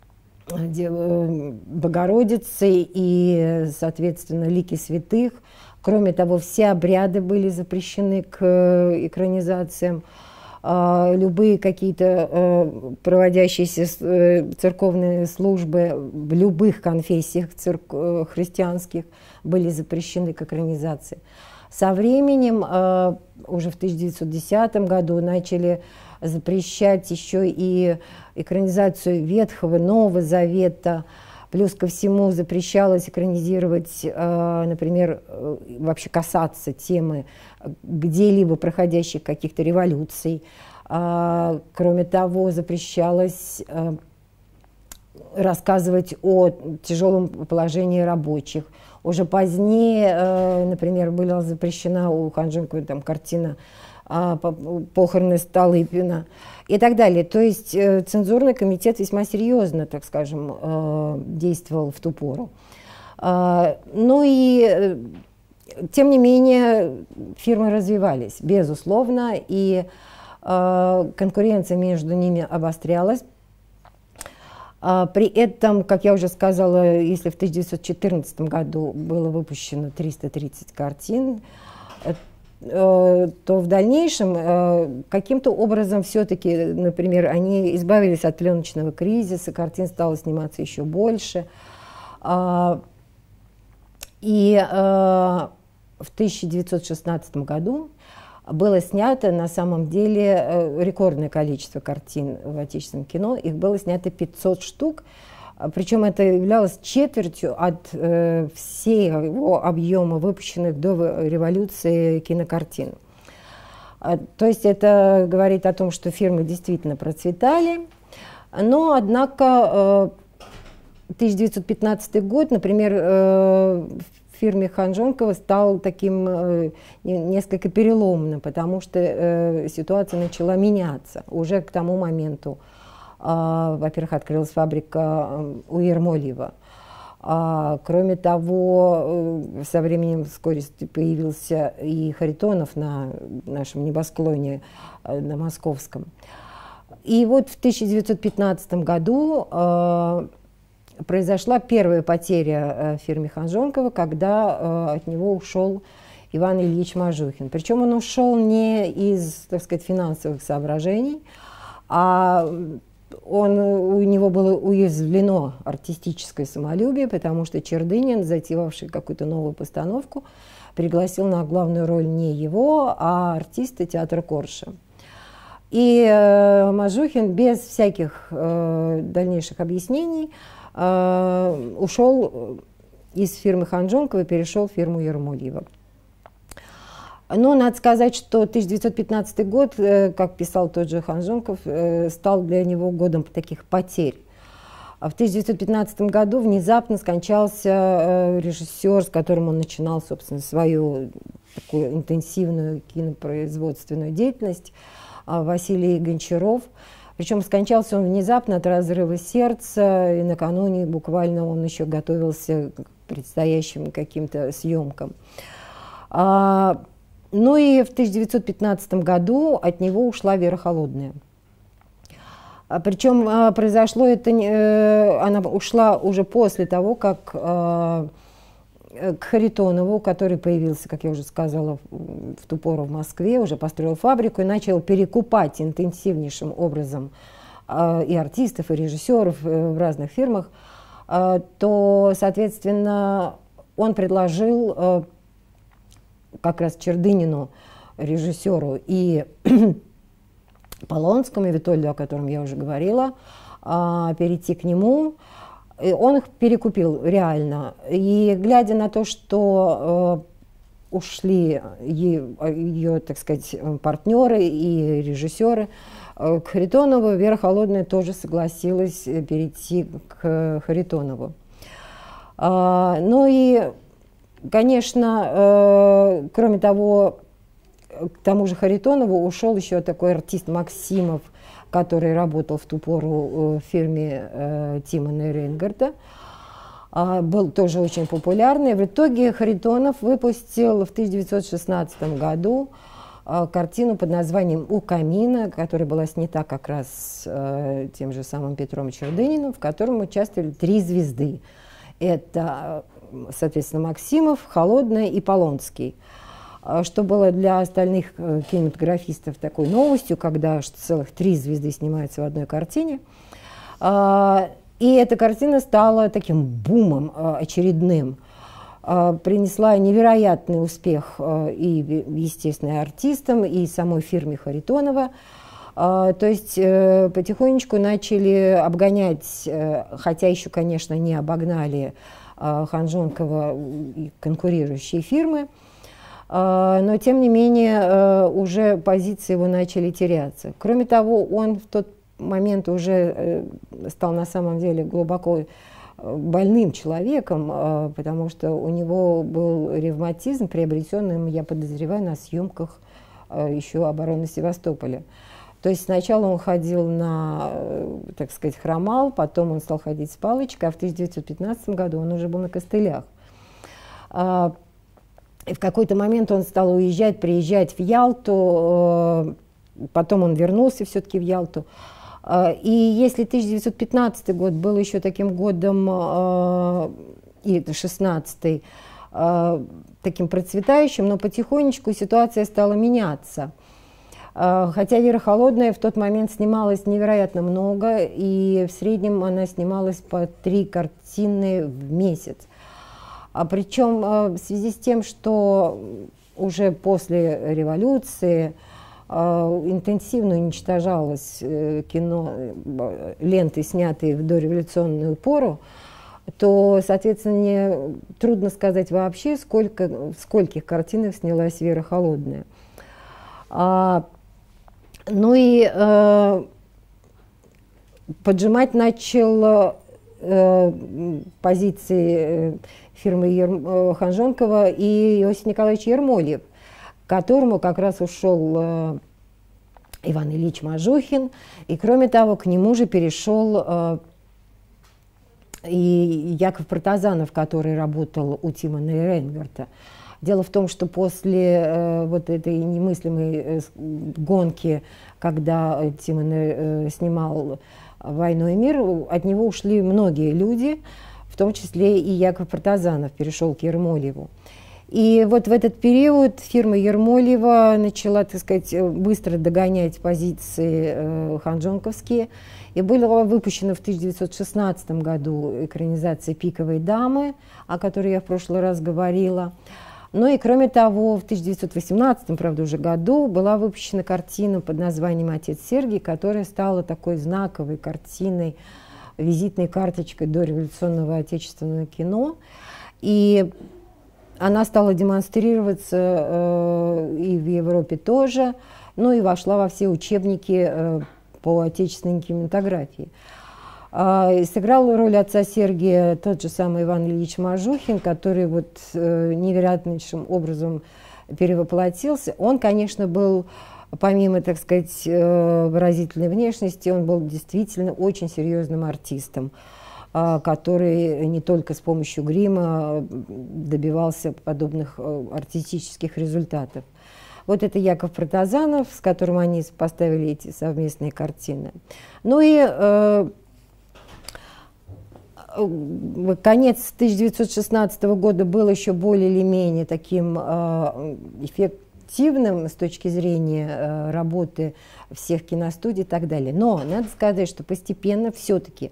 Богородицы, и, соответственно, лики святых. Кроме того, все обряды были запрещены к экранизациям. Любые какие-то проводящиеся церковные службы в любых конфессиях церк... христианских были запрещены к экранизации. Со временем, уже в тысяча девятьсот десятом году, начали запрещать еще и экранизацию Ветхого, Нового Завета. Плюс ко всему запрещалось экранизировать, например, вообще касаться темы где-либо проходящих каких-то революций. Кроме того, запрещалось рассказывать о тяжелом положении рабочих. Уже позднее, например, была запрещена у Ханжонкова там картина «Похороны Столыпина» и так далее. То есть цензурный комитет весьма серьезно, так скажем, действовал в ту пору. Ну и, тем не менее, фирмы развивались, безусловно, и конкуренция между ними обострялась. При этом, как я уже сказала, если в тысяча девятьсот четырнадцатом году было выпущено триста тридцать картин, то в дальнейшем каким-то образом все-таки, например, они избавились от пленочного кризиса, картин стало сниматься еще больше. И в тысяча девятьсот шестнадцатом году было снято на самом деле рекордное количество картин в отечественном кино. Их было снято пятьсот штук, причем это являлось четвертью от э, всего объема выпущенных до революции кинокартин. А, то есть это говорит о том, что фирмы действительно процветали, но, однако, э, тысяча девятьсот пятнадцатый год, например, э, в фирме Ханжонкова стал таким э, несколько переломным, потому что э, ситуация начала меняться. Уже к тому моменту, э, во-первых, открылась фабрика э, у Ермольева. А, кроме того, э, со временем вскоре появился и Харитонов на нашем небосклоне, э, на Московском. И вот в тысяча девятьсот пятнадцатом году э, произошла первая потеря фирме Ханжонкова, когда от него ушел Иван Ильич Мажухин. Причем он ушел не из, так сказать, финансовых соображений, а он, у него было уязвлено артистическое самолюбие, потому что Чердынин, затевавший какую-то новую постановку, пригласил на главную роль не его, а артиста театра Корша. И э, Мажухин без всяких э, дальнейших объяснений Uh, ушел из фирмы Ханжонкова и перешел в фирму Ермольева. Но надо сказать, что тысяча девятьсот пятнадцатый год, как писал тот же Ханжонков, стал для него годом таких потерь. В тысяча девятьсот пятнадцатом году внезапно скончался режиссер, с которым он начинал, собственно, свою такую интенсивную кинопроизводственную деятельность, Василий Гончаров. Причем скончался он внезапно от разрыва сердца, и накануне буквально он еще готовился к предстоящим каким-то съемкам. А, ну и в тысяча девятьсот пятнадцатом году от него ушла Вера Холодная. А, причем а, произошло это, а, она ушла уже после того, как а, к Харитонову, который появился, как я уже сказала, в ту пору в Москве, уже построил фабрику и начал перекупать интенсивнейшим образом э, и артистов, и режиссеров э, в разных фирмах, э, то, соответственно, он предложил э, как раз Чердынину, режиссеру, и Полонскому, и Витольду, о котором я уже говорила, э, перейти к нему. И он их перекупил реально. И глядя на то, что э, ушли ее, ее, так сказать, партнеры и режиссеры, э, к Харитонову, Вера Холодная тоже согласилась перейти к Харитонову. Э, ну и, конечно, э, кроме того, к тому же Харитонову ушел еще такой артист Максимов, который работал в ту пору в фирме э, Тимона Рейнгарда, э, был тоже очень популярный. В итоге Харитонов выпустил в тысяча девятьсот шестнадцатом году э, картину под названием «У камина», которая была снята как раз э, тем же самым Петром Чердыниным, в котором участвовали три звезды. Это, соответственно, Максимов, Холодная и Полонский. Что было для остальных кинематографистов такой новостью, когда целых три звезды снимаются в одной картине. И эта картина стала таким бумом очередным. Принесла невероятный успех и, естественно, и артистам, и самой фирме Харитонова. То есть потихонечку начали обгонять, хотя еще, конечно, не обогнали Ханжонкова и конкурирующие фирмы, но, тем не менее, уже позиции его начали теряться. Кроме того, он в тот момент уже стал на самом деле глубоко больным человеком, потому что у него был ревматизм, приобретенный, я подозреваю, на съемках еще обороны Севастополя. То есть сначала он ходил на, так сказать, хромал, потом он стал ходить с палочкой, а в тысяча девятьсот пятнадцатом году он уже был на костылях. И в какой-то момент он стал уезжать, приезжать в Ялту, потом он вернулся все-таки в Ялту. И если тысяча девятьсот пятнадцатый год был еще таким годом, и шестнадцатый, таким процветающим, но потихонечку ситуация стала меняться. Хотя Вера Холодная в тот момент снималась невероятно много, и в среднем она снималась по три картины в месяц. А причем в связи с тем, что уже после революции интенсивно уничтожалось кино, ленты, снятые в дореволюционную пору, то, соответственно, мне трудно сказать вообще, сколько, в скольких картинах снялась Вера Холодная. А, ну и э, поджимать начал э, позиции фирмы Ер... Ханжонкова и Иосиф Николаевич Ермольев, к которому как раз ушел э, Иван Ильич Мажухин, и, кроме того, к нему же перешел э, и Яков Протазанов, который работал у Тимона и Рейнгарта. Дело в том, что после э, вот этой немыслимой э, гонки, когда Тимон э, снимал «Войну и мир», от него ушли многие люди, в том числе и Яков Протазанов перешел к Ермольеву. И вот в этот период фирма Ермольева начала, так сказать, быстро догонять позиции э, ханжонковские. И была выпущена в тысяча девятьсот шестнадцатом году экранизация «Пиковой дамы», о которой я в прошлый раз говорила. Ну и кроме того, в тысяча девятьсот восемнадцатом, правда, уже году была выпущена картина под названием «Отец Сергий», которая стала такой знаковой картиной, визитной карточкой дореволюционного отечественного кино. И она стала демонстрироваться э, и в Европе тоже, ну и вошла во все учебники э, по отечественной кинематографии. Э, сыграл роль отца Сергия тот же самый Иван Ильич Мажухин, который вот э, невероятнейшим образом перевоплотился. Он, конечно, был, помимо, так сказать, э, выразительной внешности, он был действительно очень серьезным артистом, который не только с помощью грима добивался подобных артистических результатов. Вот это Яков Протазанов, с которым они поставили эти совместные картины. Ну и э, конец тысяча девятьсот шестнадцатого года был еще более или менее таким э, эффективным с точки зрения э, работы всех киностудий и так далее. Но надо сказать, что постепенно все-таки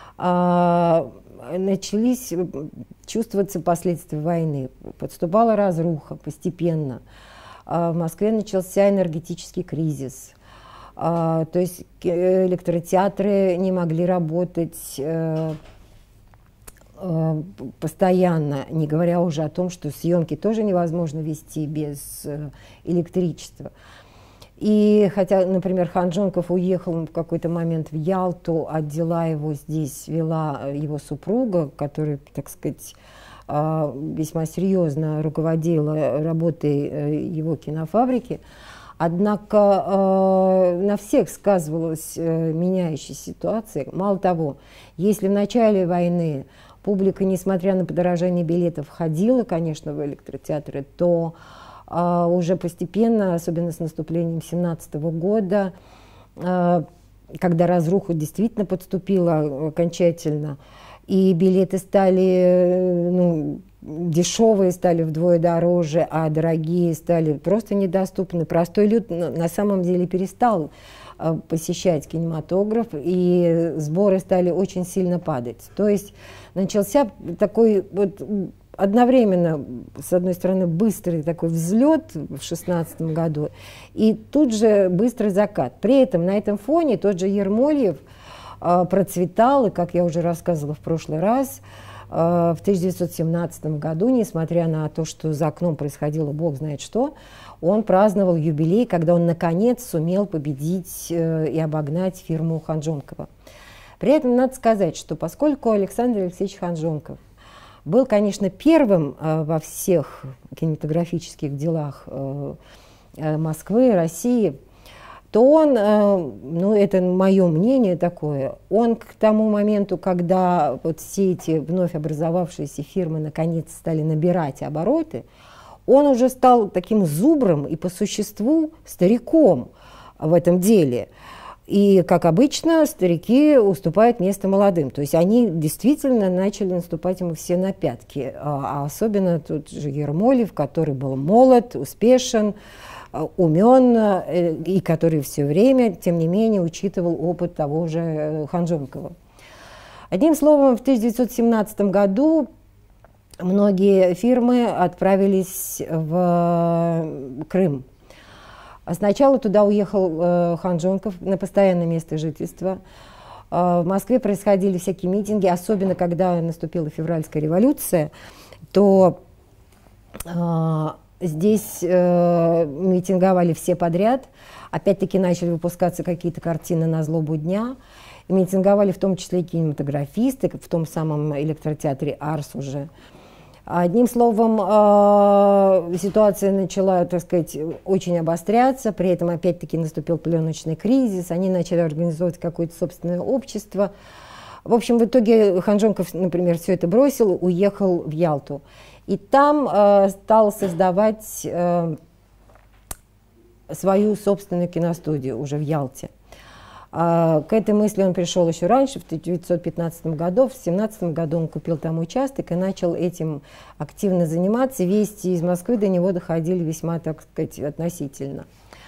начались чувствоваться последствия войны. Подступала разруха постепенно. В Москве начался энергетический кризис. То есть электротеатры не могли работать постоянно, не говоря уже о том, что съемки тоже невозможно вести без электричества. И хотя, например, Ханжонков уехал в какой-то момент в Ялту, а дела его здесь вела его супруга, которая, так сказать, весьма серьезно руководила работой его кинофабрики, однако на всех сказывалась меняющаяся ситуация. Мало того, если в начале войны публика, несмотря на подорожание билетов, ходила, конечно, в электротеатры, то Uh, уже постепенно, особенно с наступлением семнадцатого года, uh, когда разруха действительно подступила окончательно, и билеты стали, ну, дешевые стали вдвое дороже, а дорогие стали просто недоступны. Простой люд на самом деле перестал uh, посещать кинематограф, и сборы стали очень сильно падать. То есть начался такой вот одновременно, с одной стороны, быстрый такой взлет в шестнадцатом году, и тут же быстрый закат. При этом на этом фоне тот же Ермольев э, процветал, и, как я уже рассказывала в прошлый раз, э, в тысяча девятьсот семнадцатом году, несмотря на то, что за окном происходило бог знает что, он праздновал юбилей, когда он, наконец, сумел победить э, и обогнать фирму Ханжонкова. При этом надо сказать, что поскольку Александр Алексеевич Ханжонков был, конечно, первым э, во всех кинематографических делах э, э, Москвы, России, то он, э, ну это мое мнение такое, он к тому моменту, когда вот все эти вновь образовавшиеся фирмы наконец стали набирать обороты, он уже стал таким зубром и по существу стариком в этом деле. И, как обычно, старики уступают место молодым. То есть они действительно начали наступать ему все на пятки. А особенно тут же Ермольев, который был молод, успешен, умен, и который все время, тем не менее, учитывал опыт того же Ханжонкова. Одним словом, в тысяча девятьсот семнадцатом году многие фирмы отправились в Крым. Сначала туда уехал Хан Джонков на постоянное место жительства. В Москве происходили всякие митинги, особенно когда наступила февральская революция, то здесь митинговали все подряд. Опять-таки начали выпускаться какие-то картины на злобу дня. Митинговали в том числе и кинематографисты, в том самом электротеатре «Арс» уже. Одним словом, ситуация начала, так сказать, очень обостряться, при этом опять-таки наступил пленочный кризис, они начали организовывать какое-то собственное общество. В общем, в итоге Хан Джонков, например, все это бросил, уехал в Ялту. И там стал создавать свою собственную киностудию уже в Ялте. К этой мысли он пришел еще раньше, в тысяча девятьсот пятнадцатом году. В тысяча девятьсот семнадцатом году он купил там участок и начал этим активно заниматься. Вести из Москвы до него доходили весьма, так сказать, относительно.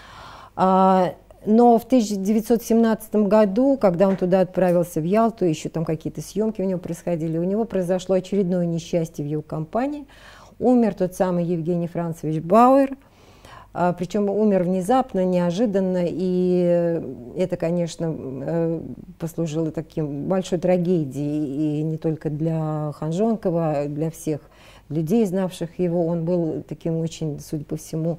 Но в тысяча девятьсот семнадцатом году, когда он туда отправился в Ялту, еще там какие-то съемки у него происходили, у него произошло очередное несчастье в его компании. Умер тот самый Евгений Францевич Бауэр. Причем умер внезапно, неожиданно, и это, конечно, послужило таким большой трагедией, и не только для Хан Джонкова, для всех людей, знавших его. Он был таким очень, судя по всему,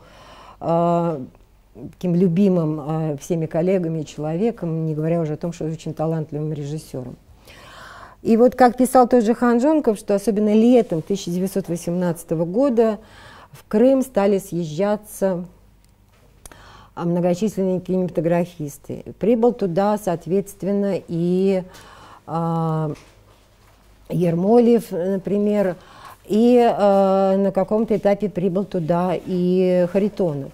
таким любимым всеми коллегами человеком, не говоря уже о том, что очень талантливым режиссером. И вот как писал тот же Хан Джонков, что особенно летом тысяча девятьсот восемнадцатого года в Крым стали съезжаться многочисленные кинематографисты. Прибыл туда, соответственно, и э, Ермолев, например, и э, на каком-то этапе прибыл туда и Харитонов.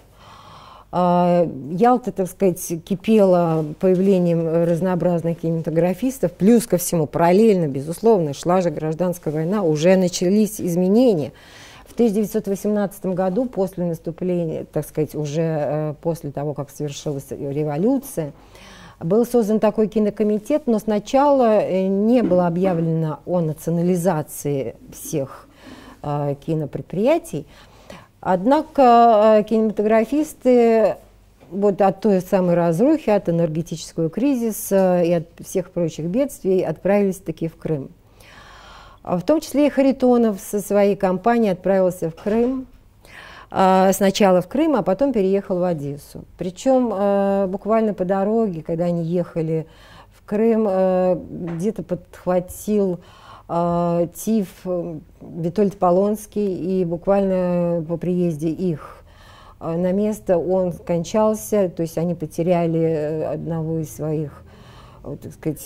Э, Ялта, так сказать, кипела появлением разнообразных кинематографистов, плюс ко всему параллельно, безусловно, шла же гражданская война, уже начались изменения. В тысяча девятьсот восемнадцатом году, после наступления, так сказать, уже э, после того, как совершилась революция, был создан такой кинокомитет, но сначала не было объявлено о национализации всех э, кинопредприятий. Однако э, кинематографисты вот от той самой разрухи, от энергетического кризиса и от всех прочих бедствий отправились таки в Крым. В том числе и Харитонов со своей компанией отправился в Крым. Сначала в Крым, а потом переехал в Одессу. Причем буквально по дороге, когда они ехали в Крым, где-то подхватил тиф Витольд Полонский, и буквально по приезде их на место он скончался, то есть они потеряли одного из своих, так сказать,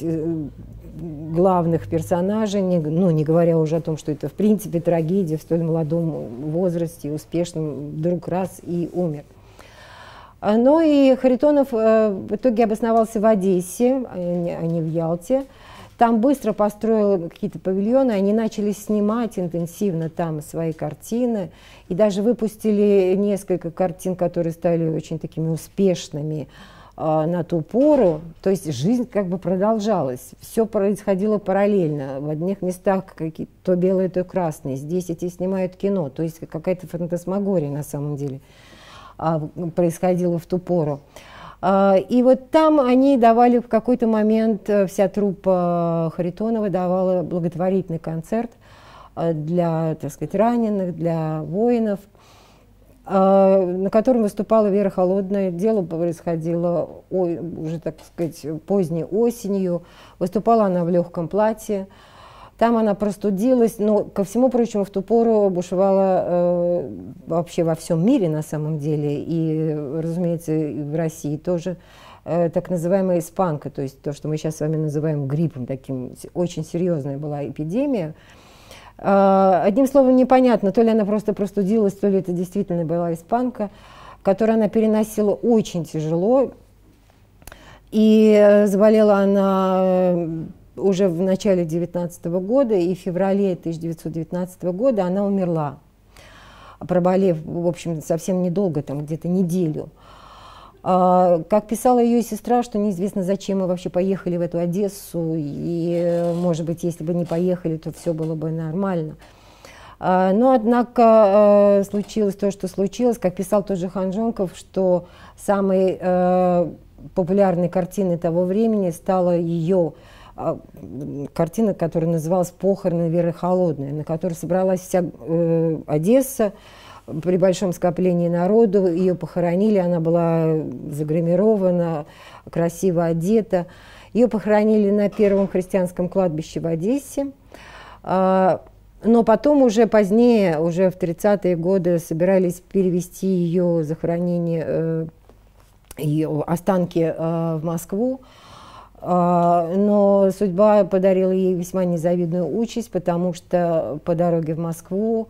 главных персонажей, не, ну, не говоря уже о том, что это в принципе трагедия в столь молодом возрасте, успешном, вдруг раз и умер. Но и Харитонов э, в итоге обосновался в Одессе, а не, а не в Ялте. Там быстро построил какие-то павильоны, они начали снимать интенсивно там свои картины, и даже выпустили несколько картин, которые стали очень такими успешными на ту пору. То есть жизнь как бы продолжалась, все происходило параллельно, в одних местах то белое, то красное, здесь эти снимают кино, то есть какая-то фантасмагория на самом деле происходила в ту пору. И вот там они давали в какой-то момент, вся труппа Харитонова давала благотворительный концерт для, так сказать, раненых, для воинов, на котором выступала Вера Холодная. Дело происходило уже, так сказать, поздней осенью. Выступала она в легком платье. Там она простудилась, но, ко всему прочему, в ту пору бушевала э, вообще во всем мире на самом деле, и, разумеется, и в России тоже, э, так называемая испанка, то есть то, что мы сейчас с вами называем гриппом, таким очень серьезная была эпидемия. Одним словом, непонятно, то ли она просто простудилась, то ли это действительно была испанка, которую она переносила очень тяжело. И заболела она уже в начале девятнадцатого года, и в феврале тысяча девятьсот девятнадцатого года она умерла, проболев, в общем, совсем недолго, там где-то неделю. Как писала ее сестра, что неизвестно, зачем мы вообще поехали в эту Одессу, и, может быть, если бы не поехали, то все было бы нормально. Но, однако, случилось то, что случилось, как писал тот же Ханжонков, что самой популярной картиной того времени стала ее картина, которая называлась «Похороны Веры Холодной», на которой собралась вся Одесса при большом скоплении народу. Ее похоронили, она была загримирована, красиво одета. Ее похоронили на первом христианском кладбище в Одессе. Но потом уже позднее, уже в тридцатые годы, собирались перевести ее захоронение, ее останки в Москву. Но судьба подарила ей весьма незавидную участь, потому что по дороге в Москву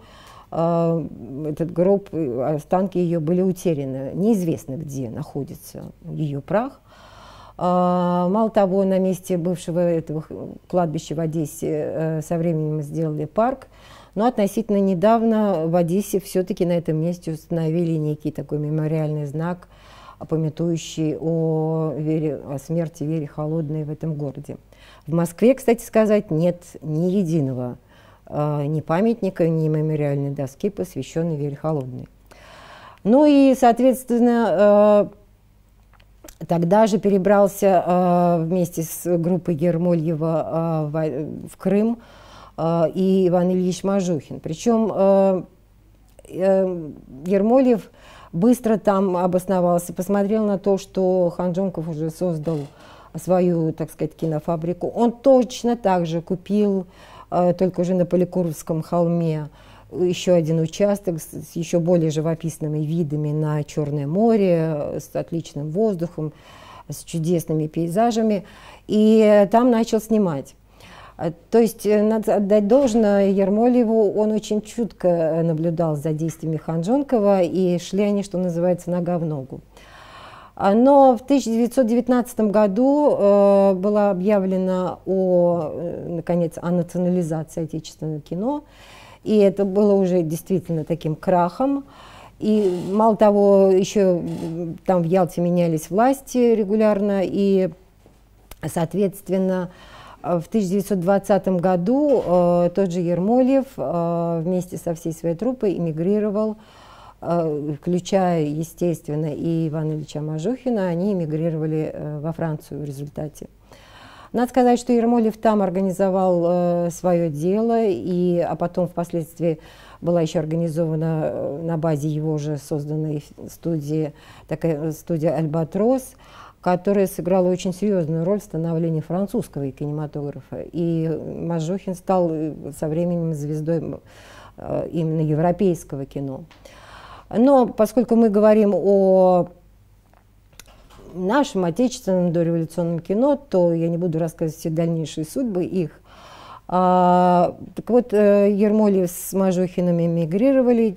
этот гроб, останки ее были утеряны. Неизвестно, где находится ее прах. Мало того, на месте бывшего этого кладбища в Одессе со временем сделали парк, но относительно недавно в Одессе все-таки на этом месте установили некий такой мемориальный знак, памятующий о, Вере, о смерти Веры Холодной в этом городе. В Москве, кстати сказать, нет ни единого э, ни памятника, ни мемориальной доски, посвященной Вере Холодной. Ну и, соответственно, э, тогда же перебрался э, вместе с группой Ермольева э, в, в Крым э, и Иван Ильич Мажухин. Причем э, э, Ермольев быстро там обосновался, посмотрел на то, что Ханжонков уже создал свою, так сказать, кинофабрику. Он точно так же купил, э, только уже на Поликуровском холме, еще один участок с, с еще более живописными видами на Черное море, с отличным воздухом, с чудесными пейзажами. И там начал снимать. То есть, надо отдать должное Ермольеву, он очень чутко наблюдал за действиями Ханжонкова, и шли они, что называется, нога в ногу. Но в тысяча девятьсот девятнадцатом году э, было объявлено о, наконец, о национализации отечественного кино, и это было уже действительно таким крахом. И мало того, еще там в Ялте менялись власти регулярно, и, соответственно, в тысяча девятьсот двадцатом году э, тот же Ермольев э, вместе со всей своей труппой эмигрировал, э, включая, естественно, и Ивана Ильича Мажухина, они эмигрировали э, во Францию в результате. Надо сказать, что Ермольев там организовал э, свое дело, и, а потом впоследствии была еще организована э, на базе его же созданной студии, такая студия «Альбатрос», которая сыграла очень серьезную роль в становлении французского кинематографа. И Мажухин стал со временем звездой э, именно европейского кино. Но поскольку мы говорим о нашем отечественном дореволюционном кино, то я не буду рассказывать все дальнейшие судьбы их. А, так вот, Ермольев с Мажухиным эмигрировали.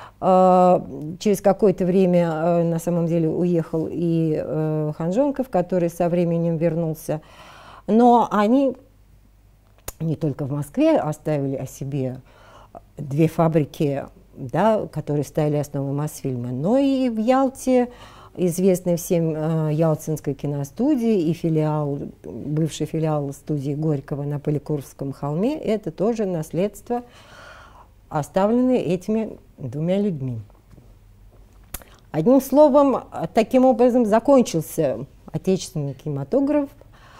Через какое-то время на самом деле уехал и Ханжонков, который со временем вернулся. Но они не только в Москве оставили о себе две фабрики, да, которые стали основой Мосфильма, но и в Ялте, известной всем Ялтинской киностудии, и филиал, бывший филиал студии Горького на Поликуровском холме, это тоже наследство, оставленное этими двумя людьми. Одним словом, таким образом закончился отечественный кинематограф,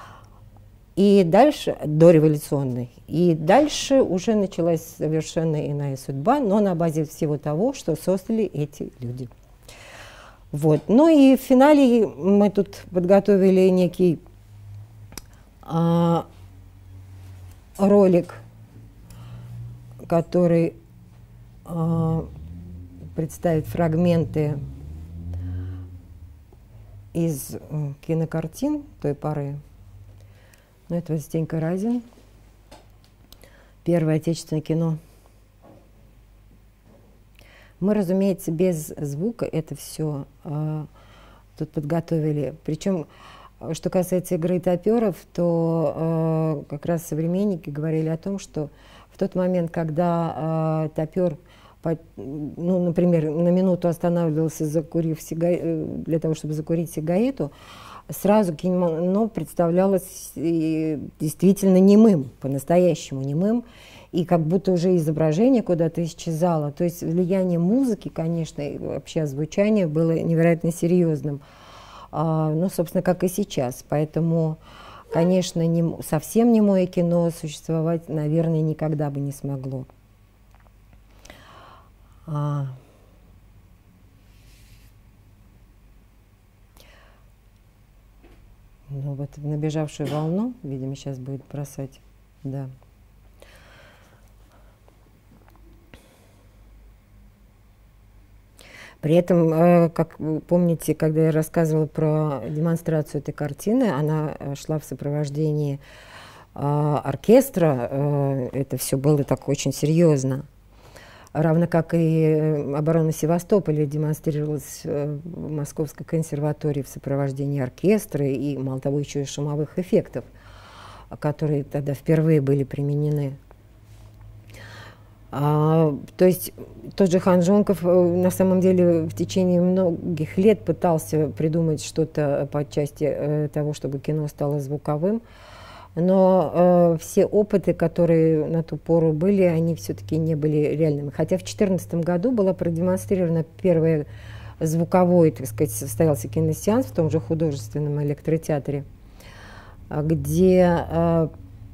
и дальше, дореволюционный, и дальше уже началась совершенно иная судьба, но на базе всего того, что создали эти люди. Вот. Ну и в финале мы тут подготовили некий а, ролик, который а, представит фрагменты из кинокартин той поры. Ну, это вот Стенька Разин, первое отечественное кино. Мы, разумеется, без звука это все э, тут подготовили. Причем, что касается игры топеров, то э, как раз современники говорили о том, что в тот момент, когда э, топер, ну, например, на минуту останавливался, закурив сига... для того, чтобы закурить сигарету, сразу кино представлялось действительно немым, по-настоящему немым. и как будто уже изображение куда-то исчезало. То есть влияние музыки, конечно, и вообще звучание было невероятно серьезным. А, ну, собственно, как и сейчас. Поэтому, конечно, не, совсем немое кино существовать, наверное, никогда бы не смогло. А, ну, вот в набежавшую волну, видимо, сейчас будет бросать, да. При этом, как вы помните, когда я рассказывала про демонстрацию этой картины, она шла в сопровождении оркестра, это все было так очень серьезно. Равно как и оборона Севастополя демонстрировалась в Московской консерватории в сопровождении оркестра и, мало того, еще и шумовых эффектов, которые тогда впервые были применены. А, то есть тот же Ханжонков на самом деле в течение многих лет пытался придумать что-то по части э, того, чтобы кино стало звуковым, но э, все опыты, которые на ту пору были, они все-таки не были реальными. Хотя в две тысячи четырнадцатом году была продемонстрирована первая звуковой, так сказать, состоялся киносеанс в том же художественном электротеатре, где э,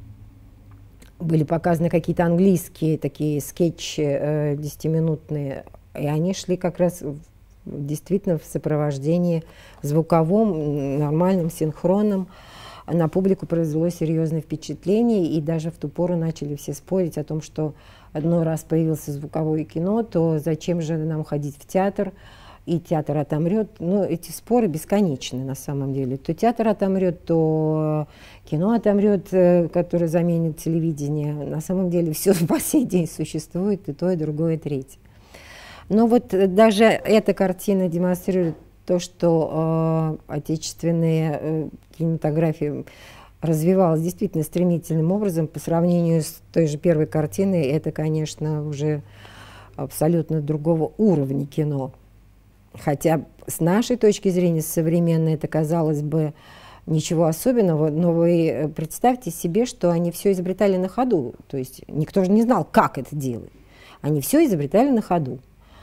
были показаны какие-то английские такие скетчи э, десятиминутные, и они шли как раз в, действительно в сопровождении звуковом, нормальным, синхронным. На публику произвело серьезное впечатление, и даже в ту пору начали все спорить о том, что одно раз появился звуковое кино, то зачем же нам ходить в театр, и театр отомрет. Ну, эти споры бесконечны на самом деле. То театр отомрет, то кино отомрет, которое заменит телевидение. На самом деле все по сей день существует, и то, и другое, и третье. Но вот даже эта картина демонстрирует то, что э, отечественная э, кинематография развивалась действительно стремительным образом по сравнению с той же первой картиной. Это, конечно, уже абсолютно другого уровня кино. Хотя с нашей точки зрения, современной, это, казалось бы, ничего особенного, но вы представьте себе, что они все изобретали на ходу. То есть никто же не знал, как это делать. Они все изобретали на ходу.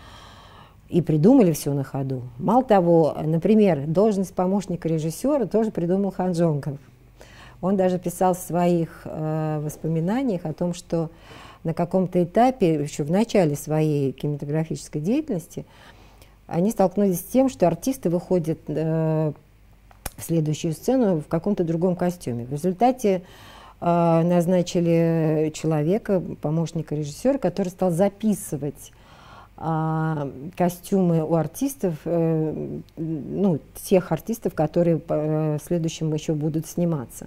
И придумали все на ходу. Мало того, например, должность помощника режиссера тоже придумал Ханжонков. Он даже писал в своих э, воспоминаниях о том, что на каком-то этапе, еще в начале своей кинематографической деятельности, они столкнулись с тем, что артисты выходят э, в следующую сцену в каком-то другом костюме. В результате э, назначили человека, помощника режиссера, который стал записывать э, костюмы у артистов, э, ну, тех артистов, которые э, в следующем еще будут сниматься.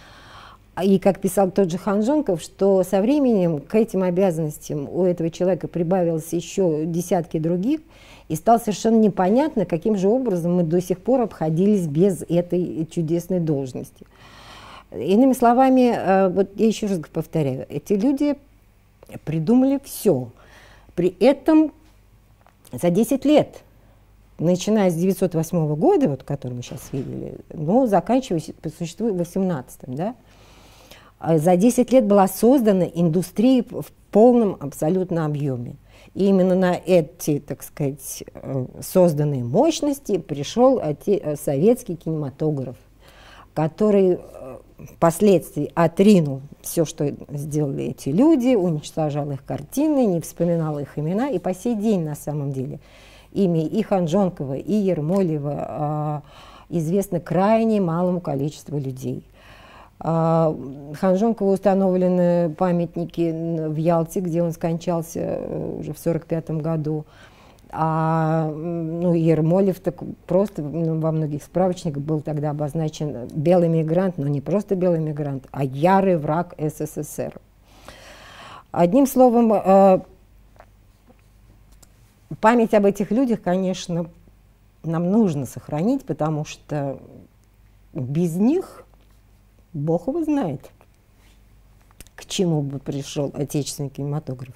И как писал тот же Ханжонков, что со временем к этим обязанностям у этого человека прибавилось еще десятки других, и стало совершенно непонятно, каким же образом мы до сих пор обходились без этой чудесной должности. Иными словами, вот я еще раз повторяю, эти люди придумали все. При этом за десять лет, начиная с девятьсот восьмого года, вот, который мы сейчас видели, ну, заканчивая по существу восемнадцатым, да, за десять лет была создана индустрия в полном абсолютно объеме. И именно на эти, так сказать, созданные мощности пришел советский кинематограф, который впоследствии отринул все, что сделали эти люди, уничтожал их картины, не вспоминал их имена. И по сей день, на самом деле, имя и Ханжонкова, и Ермолева известно крайне малому количеству людей. Ханжонкову установлены памятники в Ялте, где он скончался уже в сорок пятом году. А ну, Ермолев так просто ну, во многих справочниках был тогда обозначен белый мигрант, но не просто белый мигрант, а ярый враг СССР. Одним словом, память об этих людях, конечно, нам нужно сохранить, потому что без них Бог его знает, к чему бы пришел отечественный кинематограф.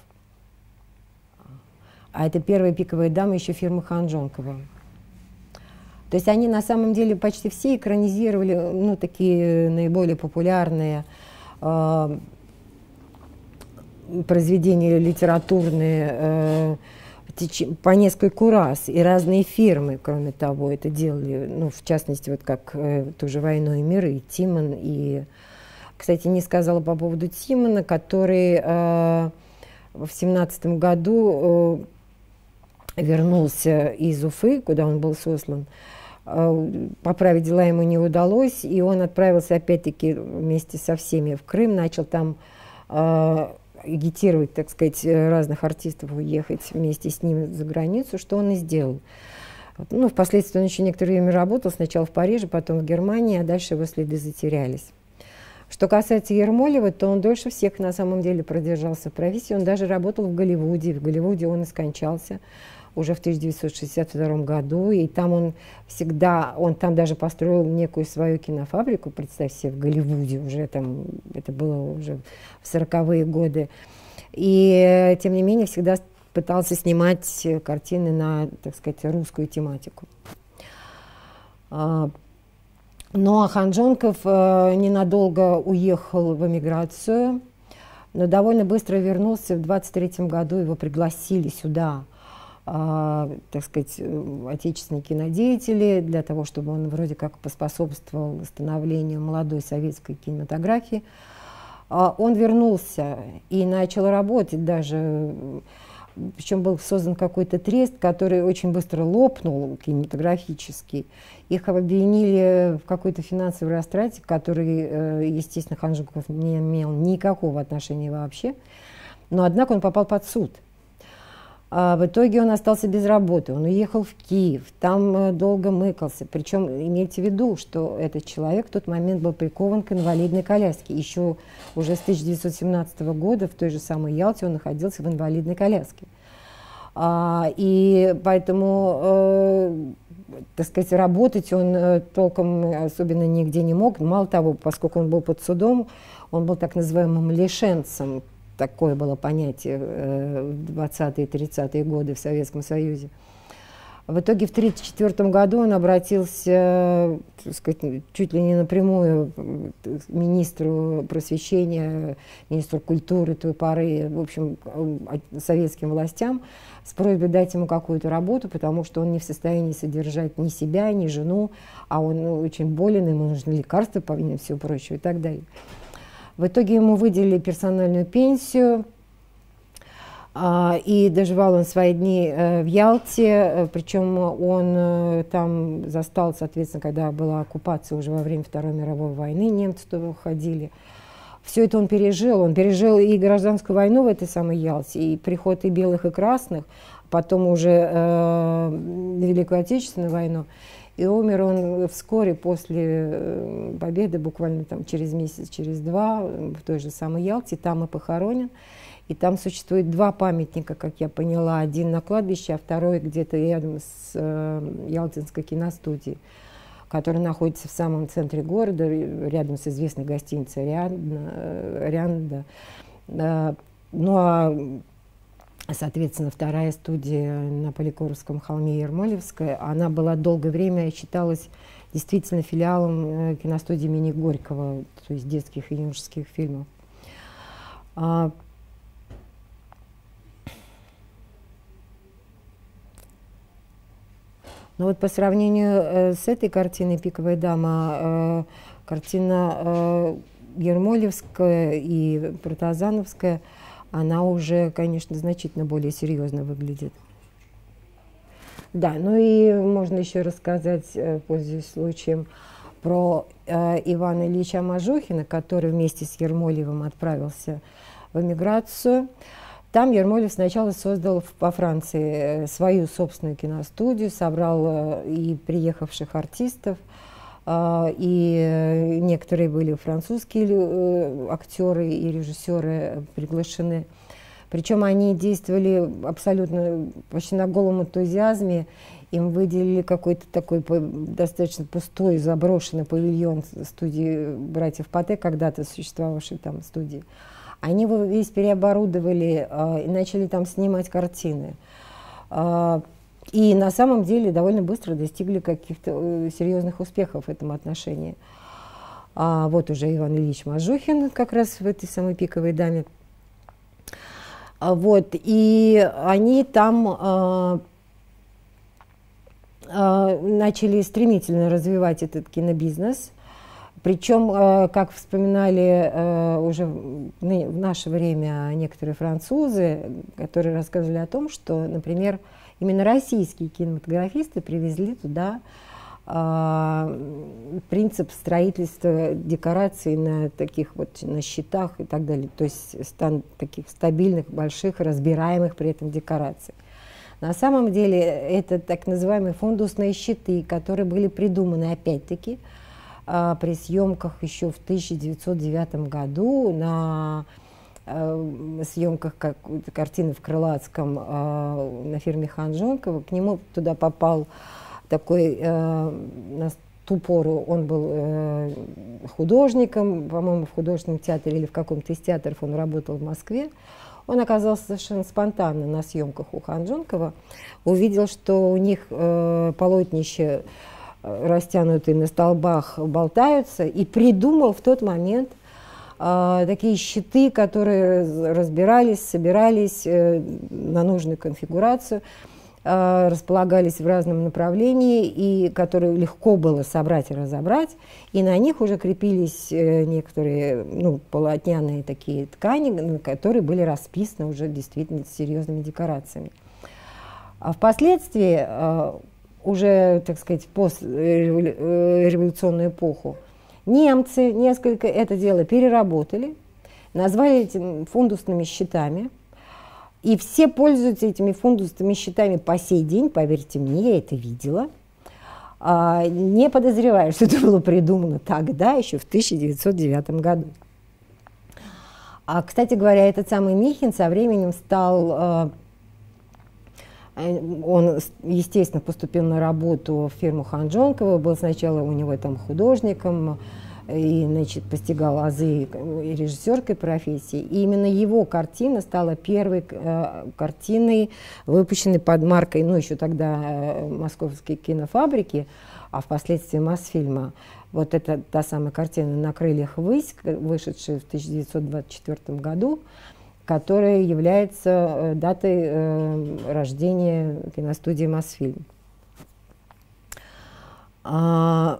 А это первая пиковая дама еще фирмы Ханжонкова. То есть они на самом деле почти все экранизировали, ну, такие наиболее популярные э, произведения литературные э, по нескольку раз, и разные фирмы, кроме того, это делали, ну, в частности, вот как э, тоже «Войну и мир», и Тимон, и, кстати, не сказала по поводу Тимона, который э, в семнадцатом году э, вернулся из Уфы, куда он был сослан. Э, поправить дела ему не удалось, и он отправился опять-таки вместе со всеми в Крым, начал там э, агитировать, так сказать, разных артистов уехать вместе с ним за границу, что он и сделал. Ну, впоследствии он еще некоторое время работал, сначала в Париже, потом в Германии, а дальше его следы затерялись. Что касается Ермолева, то он дольше всех на самом деле продержался в профессии. Он даже работал в Голливуде. В Голливуде он и скончался уже в тысяча девятьсот шестьдесят втором году. И там он всегда, он там даже построил некую свою кинофабрику, представьте себе, в Голливуде уже там, это было уже в сороковые годы. И тем не менее всегда пытался снимать картины на, так сказать, русскую тематику. Но Аханжонков э, ненадолго уехал в эмиграцию, но довольно быстро вернулся. В двадцать третьем году его пригласили сюда, э, так сказать, отечественные кинодеятели, для того, чтобы он вроде как поспособствовал становлению молодой советской кинематографии. Э, он вернулся и начал работать даже, причем был создан какой-то трест, который очень быстро лопнул, кинематографический. Их обвинили в какой-то финансовой растрате, который, естественно, Аханжонков не имел никакого отношения вообще. Но, однако, он попал под суд. А в итоге он остался без работы. Он уехал в Киев, там долго мыкался. Причем имейте в виду, что этот человек в тот момент был прикован к инвалидной коляске. Еще уже с тысяча девятьсот семнадцатого года в той же самой Ялте он находился в инвалидной коляске. А, и поэтому, э, так сказать, работать он э, толком особенно нигде не мог. Мало того, поскольку он был под судом, он был так называемым лишенцем. Такое было понятие э, в двадцатые тридцатые годы в Советском Союзе. В итоге в тысяча девятьсот тридцать четвёртом году он обратился, так сказать, чуть ли не напрямую к министру просвещения, министру культуры той поры, в общем, советским властям, с просьбой дать ему какую-то работу, потому что он не в состоянии содержать ни себя, ни жену, а он очень болен, ему нужны лекарства, помимо всего прочего, и так далее. В итоге ему выделили персональную пенсию, и доживал он свои дни в Ялте, причем он там застал, соответственно, когда была оккупация уже во время Второй мировой войны, немцы туда уходили. Все это он пережил. Он пережил и гражданскую войну в этой самой Ялте, и приход и белых, и красных, потом уже э, Великую Отечественную войну. И умер он вскоре после победы, буквально там через месяц, через два, в той же самой Ялте, там и похоронен. И там существует два памятника, как я поняла. Один на кладбище, а второй где-то рядом с э, Ялтинской киностудией, который находится в самом центре города, рядом с известной гостиницей «Рянда». Э, ну а, соответственно, вторая студия на Поликоровском холме Ермолевская, она была долгое время, считалась действительно филиалом э, киностудии имени Горького, то есть детских и юношеских фильмов. А, Но вот по сравнению э, с этой картиной «Пиковая дама», э, картина э, Ермолевская и Протазановская, она уже, конечно, значительно более серьезно выглядит. Да, ну и можно еще рассказать, э, пользуясь случаем, про э, Ивана Ильича Мажохина, который вместе с Ермолевым отправился в эмиграцию. Там Ермолев сначала создал во Франции свою собственную киностудию, собрал и приехавших артистов, и некоторые были французские актеры и режиссеры приглашены. Причем они действовали абсолютно почти на голом энтузиазме. Им выделили какой-то такой достаточно пустой, заброшенный павильон студии братьев Патте, когда-то существовавшей там студии. Они его весь переоборудовали э, и начали там снимать картины. Э, и на самом деле довольно быстро достигли каких-то э, серьезных успехов в этом отношении. А вот уже Иван Ильич Мажохин как раз в этой самой «Пиковой даме». А, Вот, и они там а, а, начали стремительно развивать этот кинобизнес. Причем, а, как вспоминали а, уже в, в наше время некоторые французы, которые рассказывали о том, что, например, именно российские кинематографисты привезли туда а, принцип строительства декораций на таких вот на щитах и так далее, то есть стан таких стабильных, больших, разбираемых при этом декораций. На самом деле это так называемые фундусные щиты, которые были придуманы опять-таки а, при съемках еще в тысяча девятьсот девятом году на а, съемках как, картины в Крылатском а, на фирме Ханжонкова. К нему туда попал такой, э, на ту пору он был э, художником, по-моему, в художественном театре или в каком-то из театров он работал в Москве. Он оказался совершенно спонтанно на съемках у Ханжонкова, увидел, что у них э, полотнища, растянутые на столбах, болтаются, и придумал в тот момент э, такие щиты, которые разбирались, собирались э, на нужную конфигурацию, располагались в разном направлении, и которые легко было собрать и разобрать, и на них уже крепились некоторые ну, полотняные такие ткани, которые были расписаны уже действительно с серьезными декорациями. А впоследствии, уже, так сказать, в постреволюционную эпоху, немцы несколько это дело переработали, назвали этим фундусными щитами. И все пользуются этими фундусными щитами по сей день, поверьте мне, я это видела, а, не подозревая, что это было придумано тогда, еще в тысяча девятьсот девятом году. А, кстати говоря, этот самый Михин со временем стал, а, он, естественно, поступил на работу в фирму Ханжонкова, был сначала у него там художником, и, значит, постигал азы режиссерской профессии. И именно его картина стала первой э, картиной, выпущенной под маркой, ну, еще тогда э, Московской кинофабрики, а впоследствии Мосфильма. Вот это та самая картина «На крыльях ввысь», вышедшая в тысяча девятьсот двадцать четвёртом году, которая является э, датой э, рождения киностудии Мосфильм. А,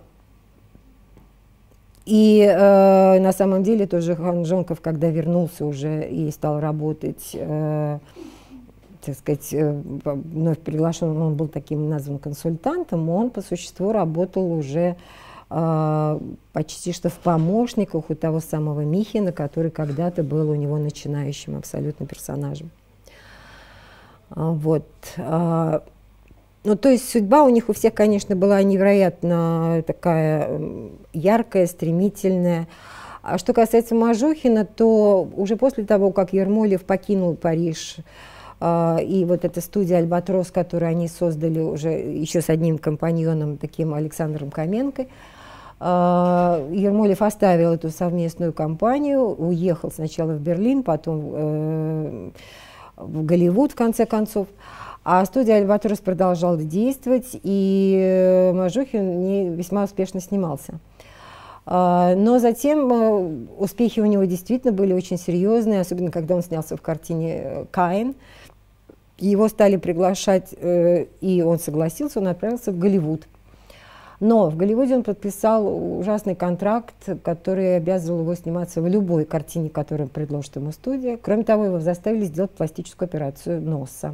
И э, на самом деле тоже Ханжонков, когда вернулся уже и стал работать, э, так сказать, э, вновь приглашен, он был таким назван консультантом, он по существу работал уже э, почти что в помощниках у того самого Михина, который когда-то был у него начинающим абсолютно персонажем. А, вот. А, Ну, то есть судьба у них у всех, конечно, была невероятно такая яркая, стремительная. А что касается Мажухина, то уже после того, как Ермолев покинул Париж, э, и вот эта студия «Альбатрос», которую они создали уже еще с одним компаньоном, таким Александром Каменко, э, Ермолев оставил эту совместную компанию, уехал сначала в Берлин, потом э, в Голливуд, в конце концов. А студия «Альбатрос» продолжала действовать, и Мажухин не весьма успешно снимался. Но затем успехи у него действительно были очень серьезные, особенно когда он снялся в картине «Каин». Его стали приглашать, и он согласился, он отправился в Голливуд. Но в Голливуде он подписал ужасный контракт, который обязывал его сниматься в любой картине, которую предложит ему студия. Кроме того, его заставили сделать пластическую операцию носа.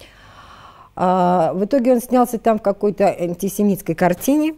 А, в итоге он снялся там в какой-то антисемитской картине,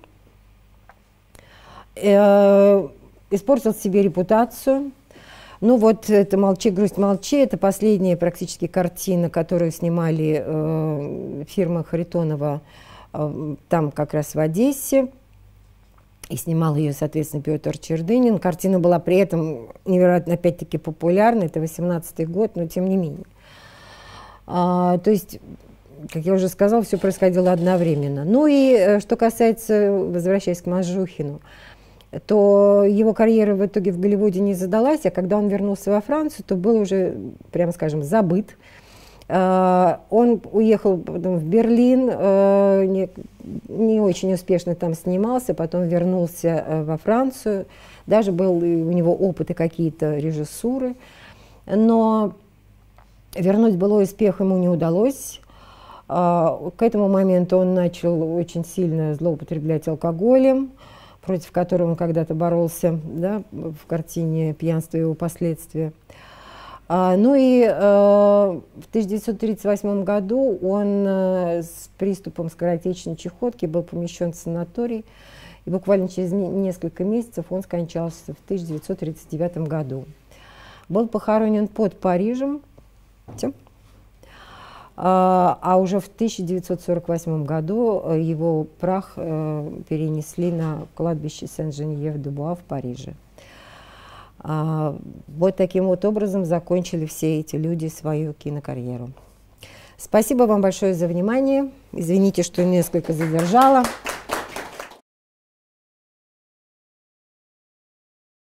э, испортил себе репутацию. Ну вот, это «Молчи, грусть, молчи», это последняя практически картина, которую снимали э, фирма Харитонова э, там как раз в Одессе. И снимал ее, соответственно, Петр Чердынин. Картина была при этом невероятно, опять-таки, популярна. Это восемнадцатый год, но тем не менее. А, то есть... Как я уже сказала, все происходило одновременно. Ну и что касается, возвращаясь к Мажухину, то его карьера в итоге в Голливуде не задалась, а когда он вернулся во Францию, то был уже, прямо скажем, забыт. Он уехал потом в Берлин, не, не очень успешно там снимался, потом вернулся во Францию, даже был у него опыты какие-то режиссуры, но Вернуть былой успех ему не удалось. К этому моменту он начал очень сильно злоупотреблять алкоголем, против которого он когда-то боролся, да, в картине «Пьянство и его последствия». Ну и в тысяча девятьсот тридцать восьмом году он с приступом скоротечной чехотки был помещен в санаторий, и буквально через несколько месяцев он скончался в тысяча девятьсот тридцать девятом году. Был похоронен под Парижем, а уже в тысяча девятьсот сорок восьмом году его прах перенесли на кладбище Сен-Женьев-де-Буа в Париже. Вот таким вот образом закончили все эти люди свою кинокарьеру. Спасибо вам большое за внимание. Извините, что несколько задержала.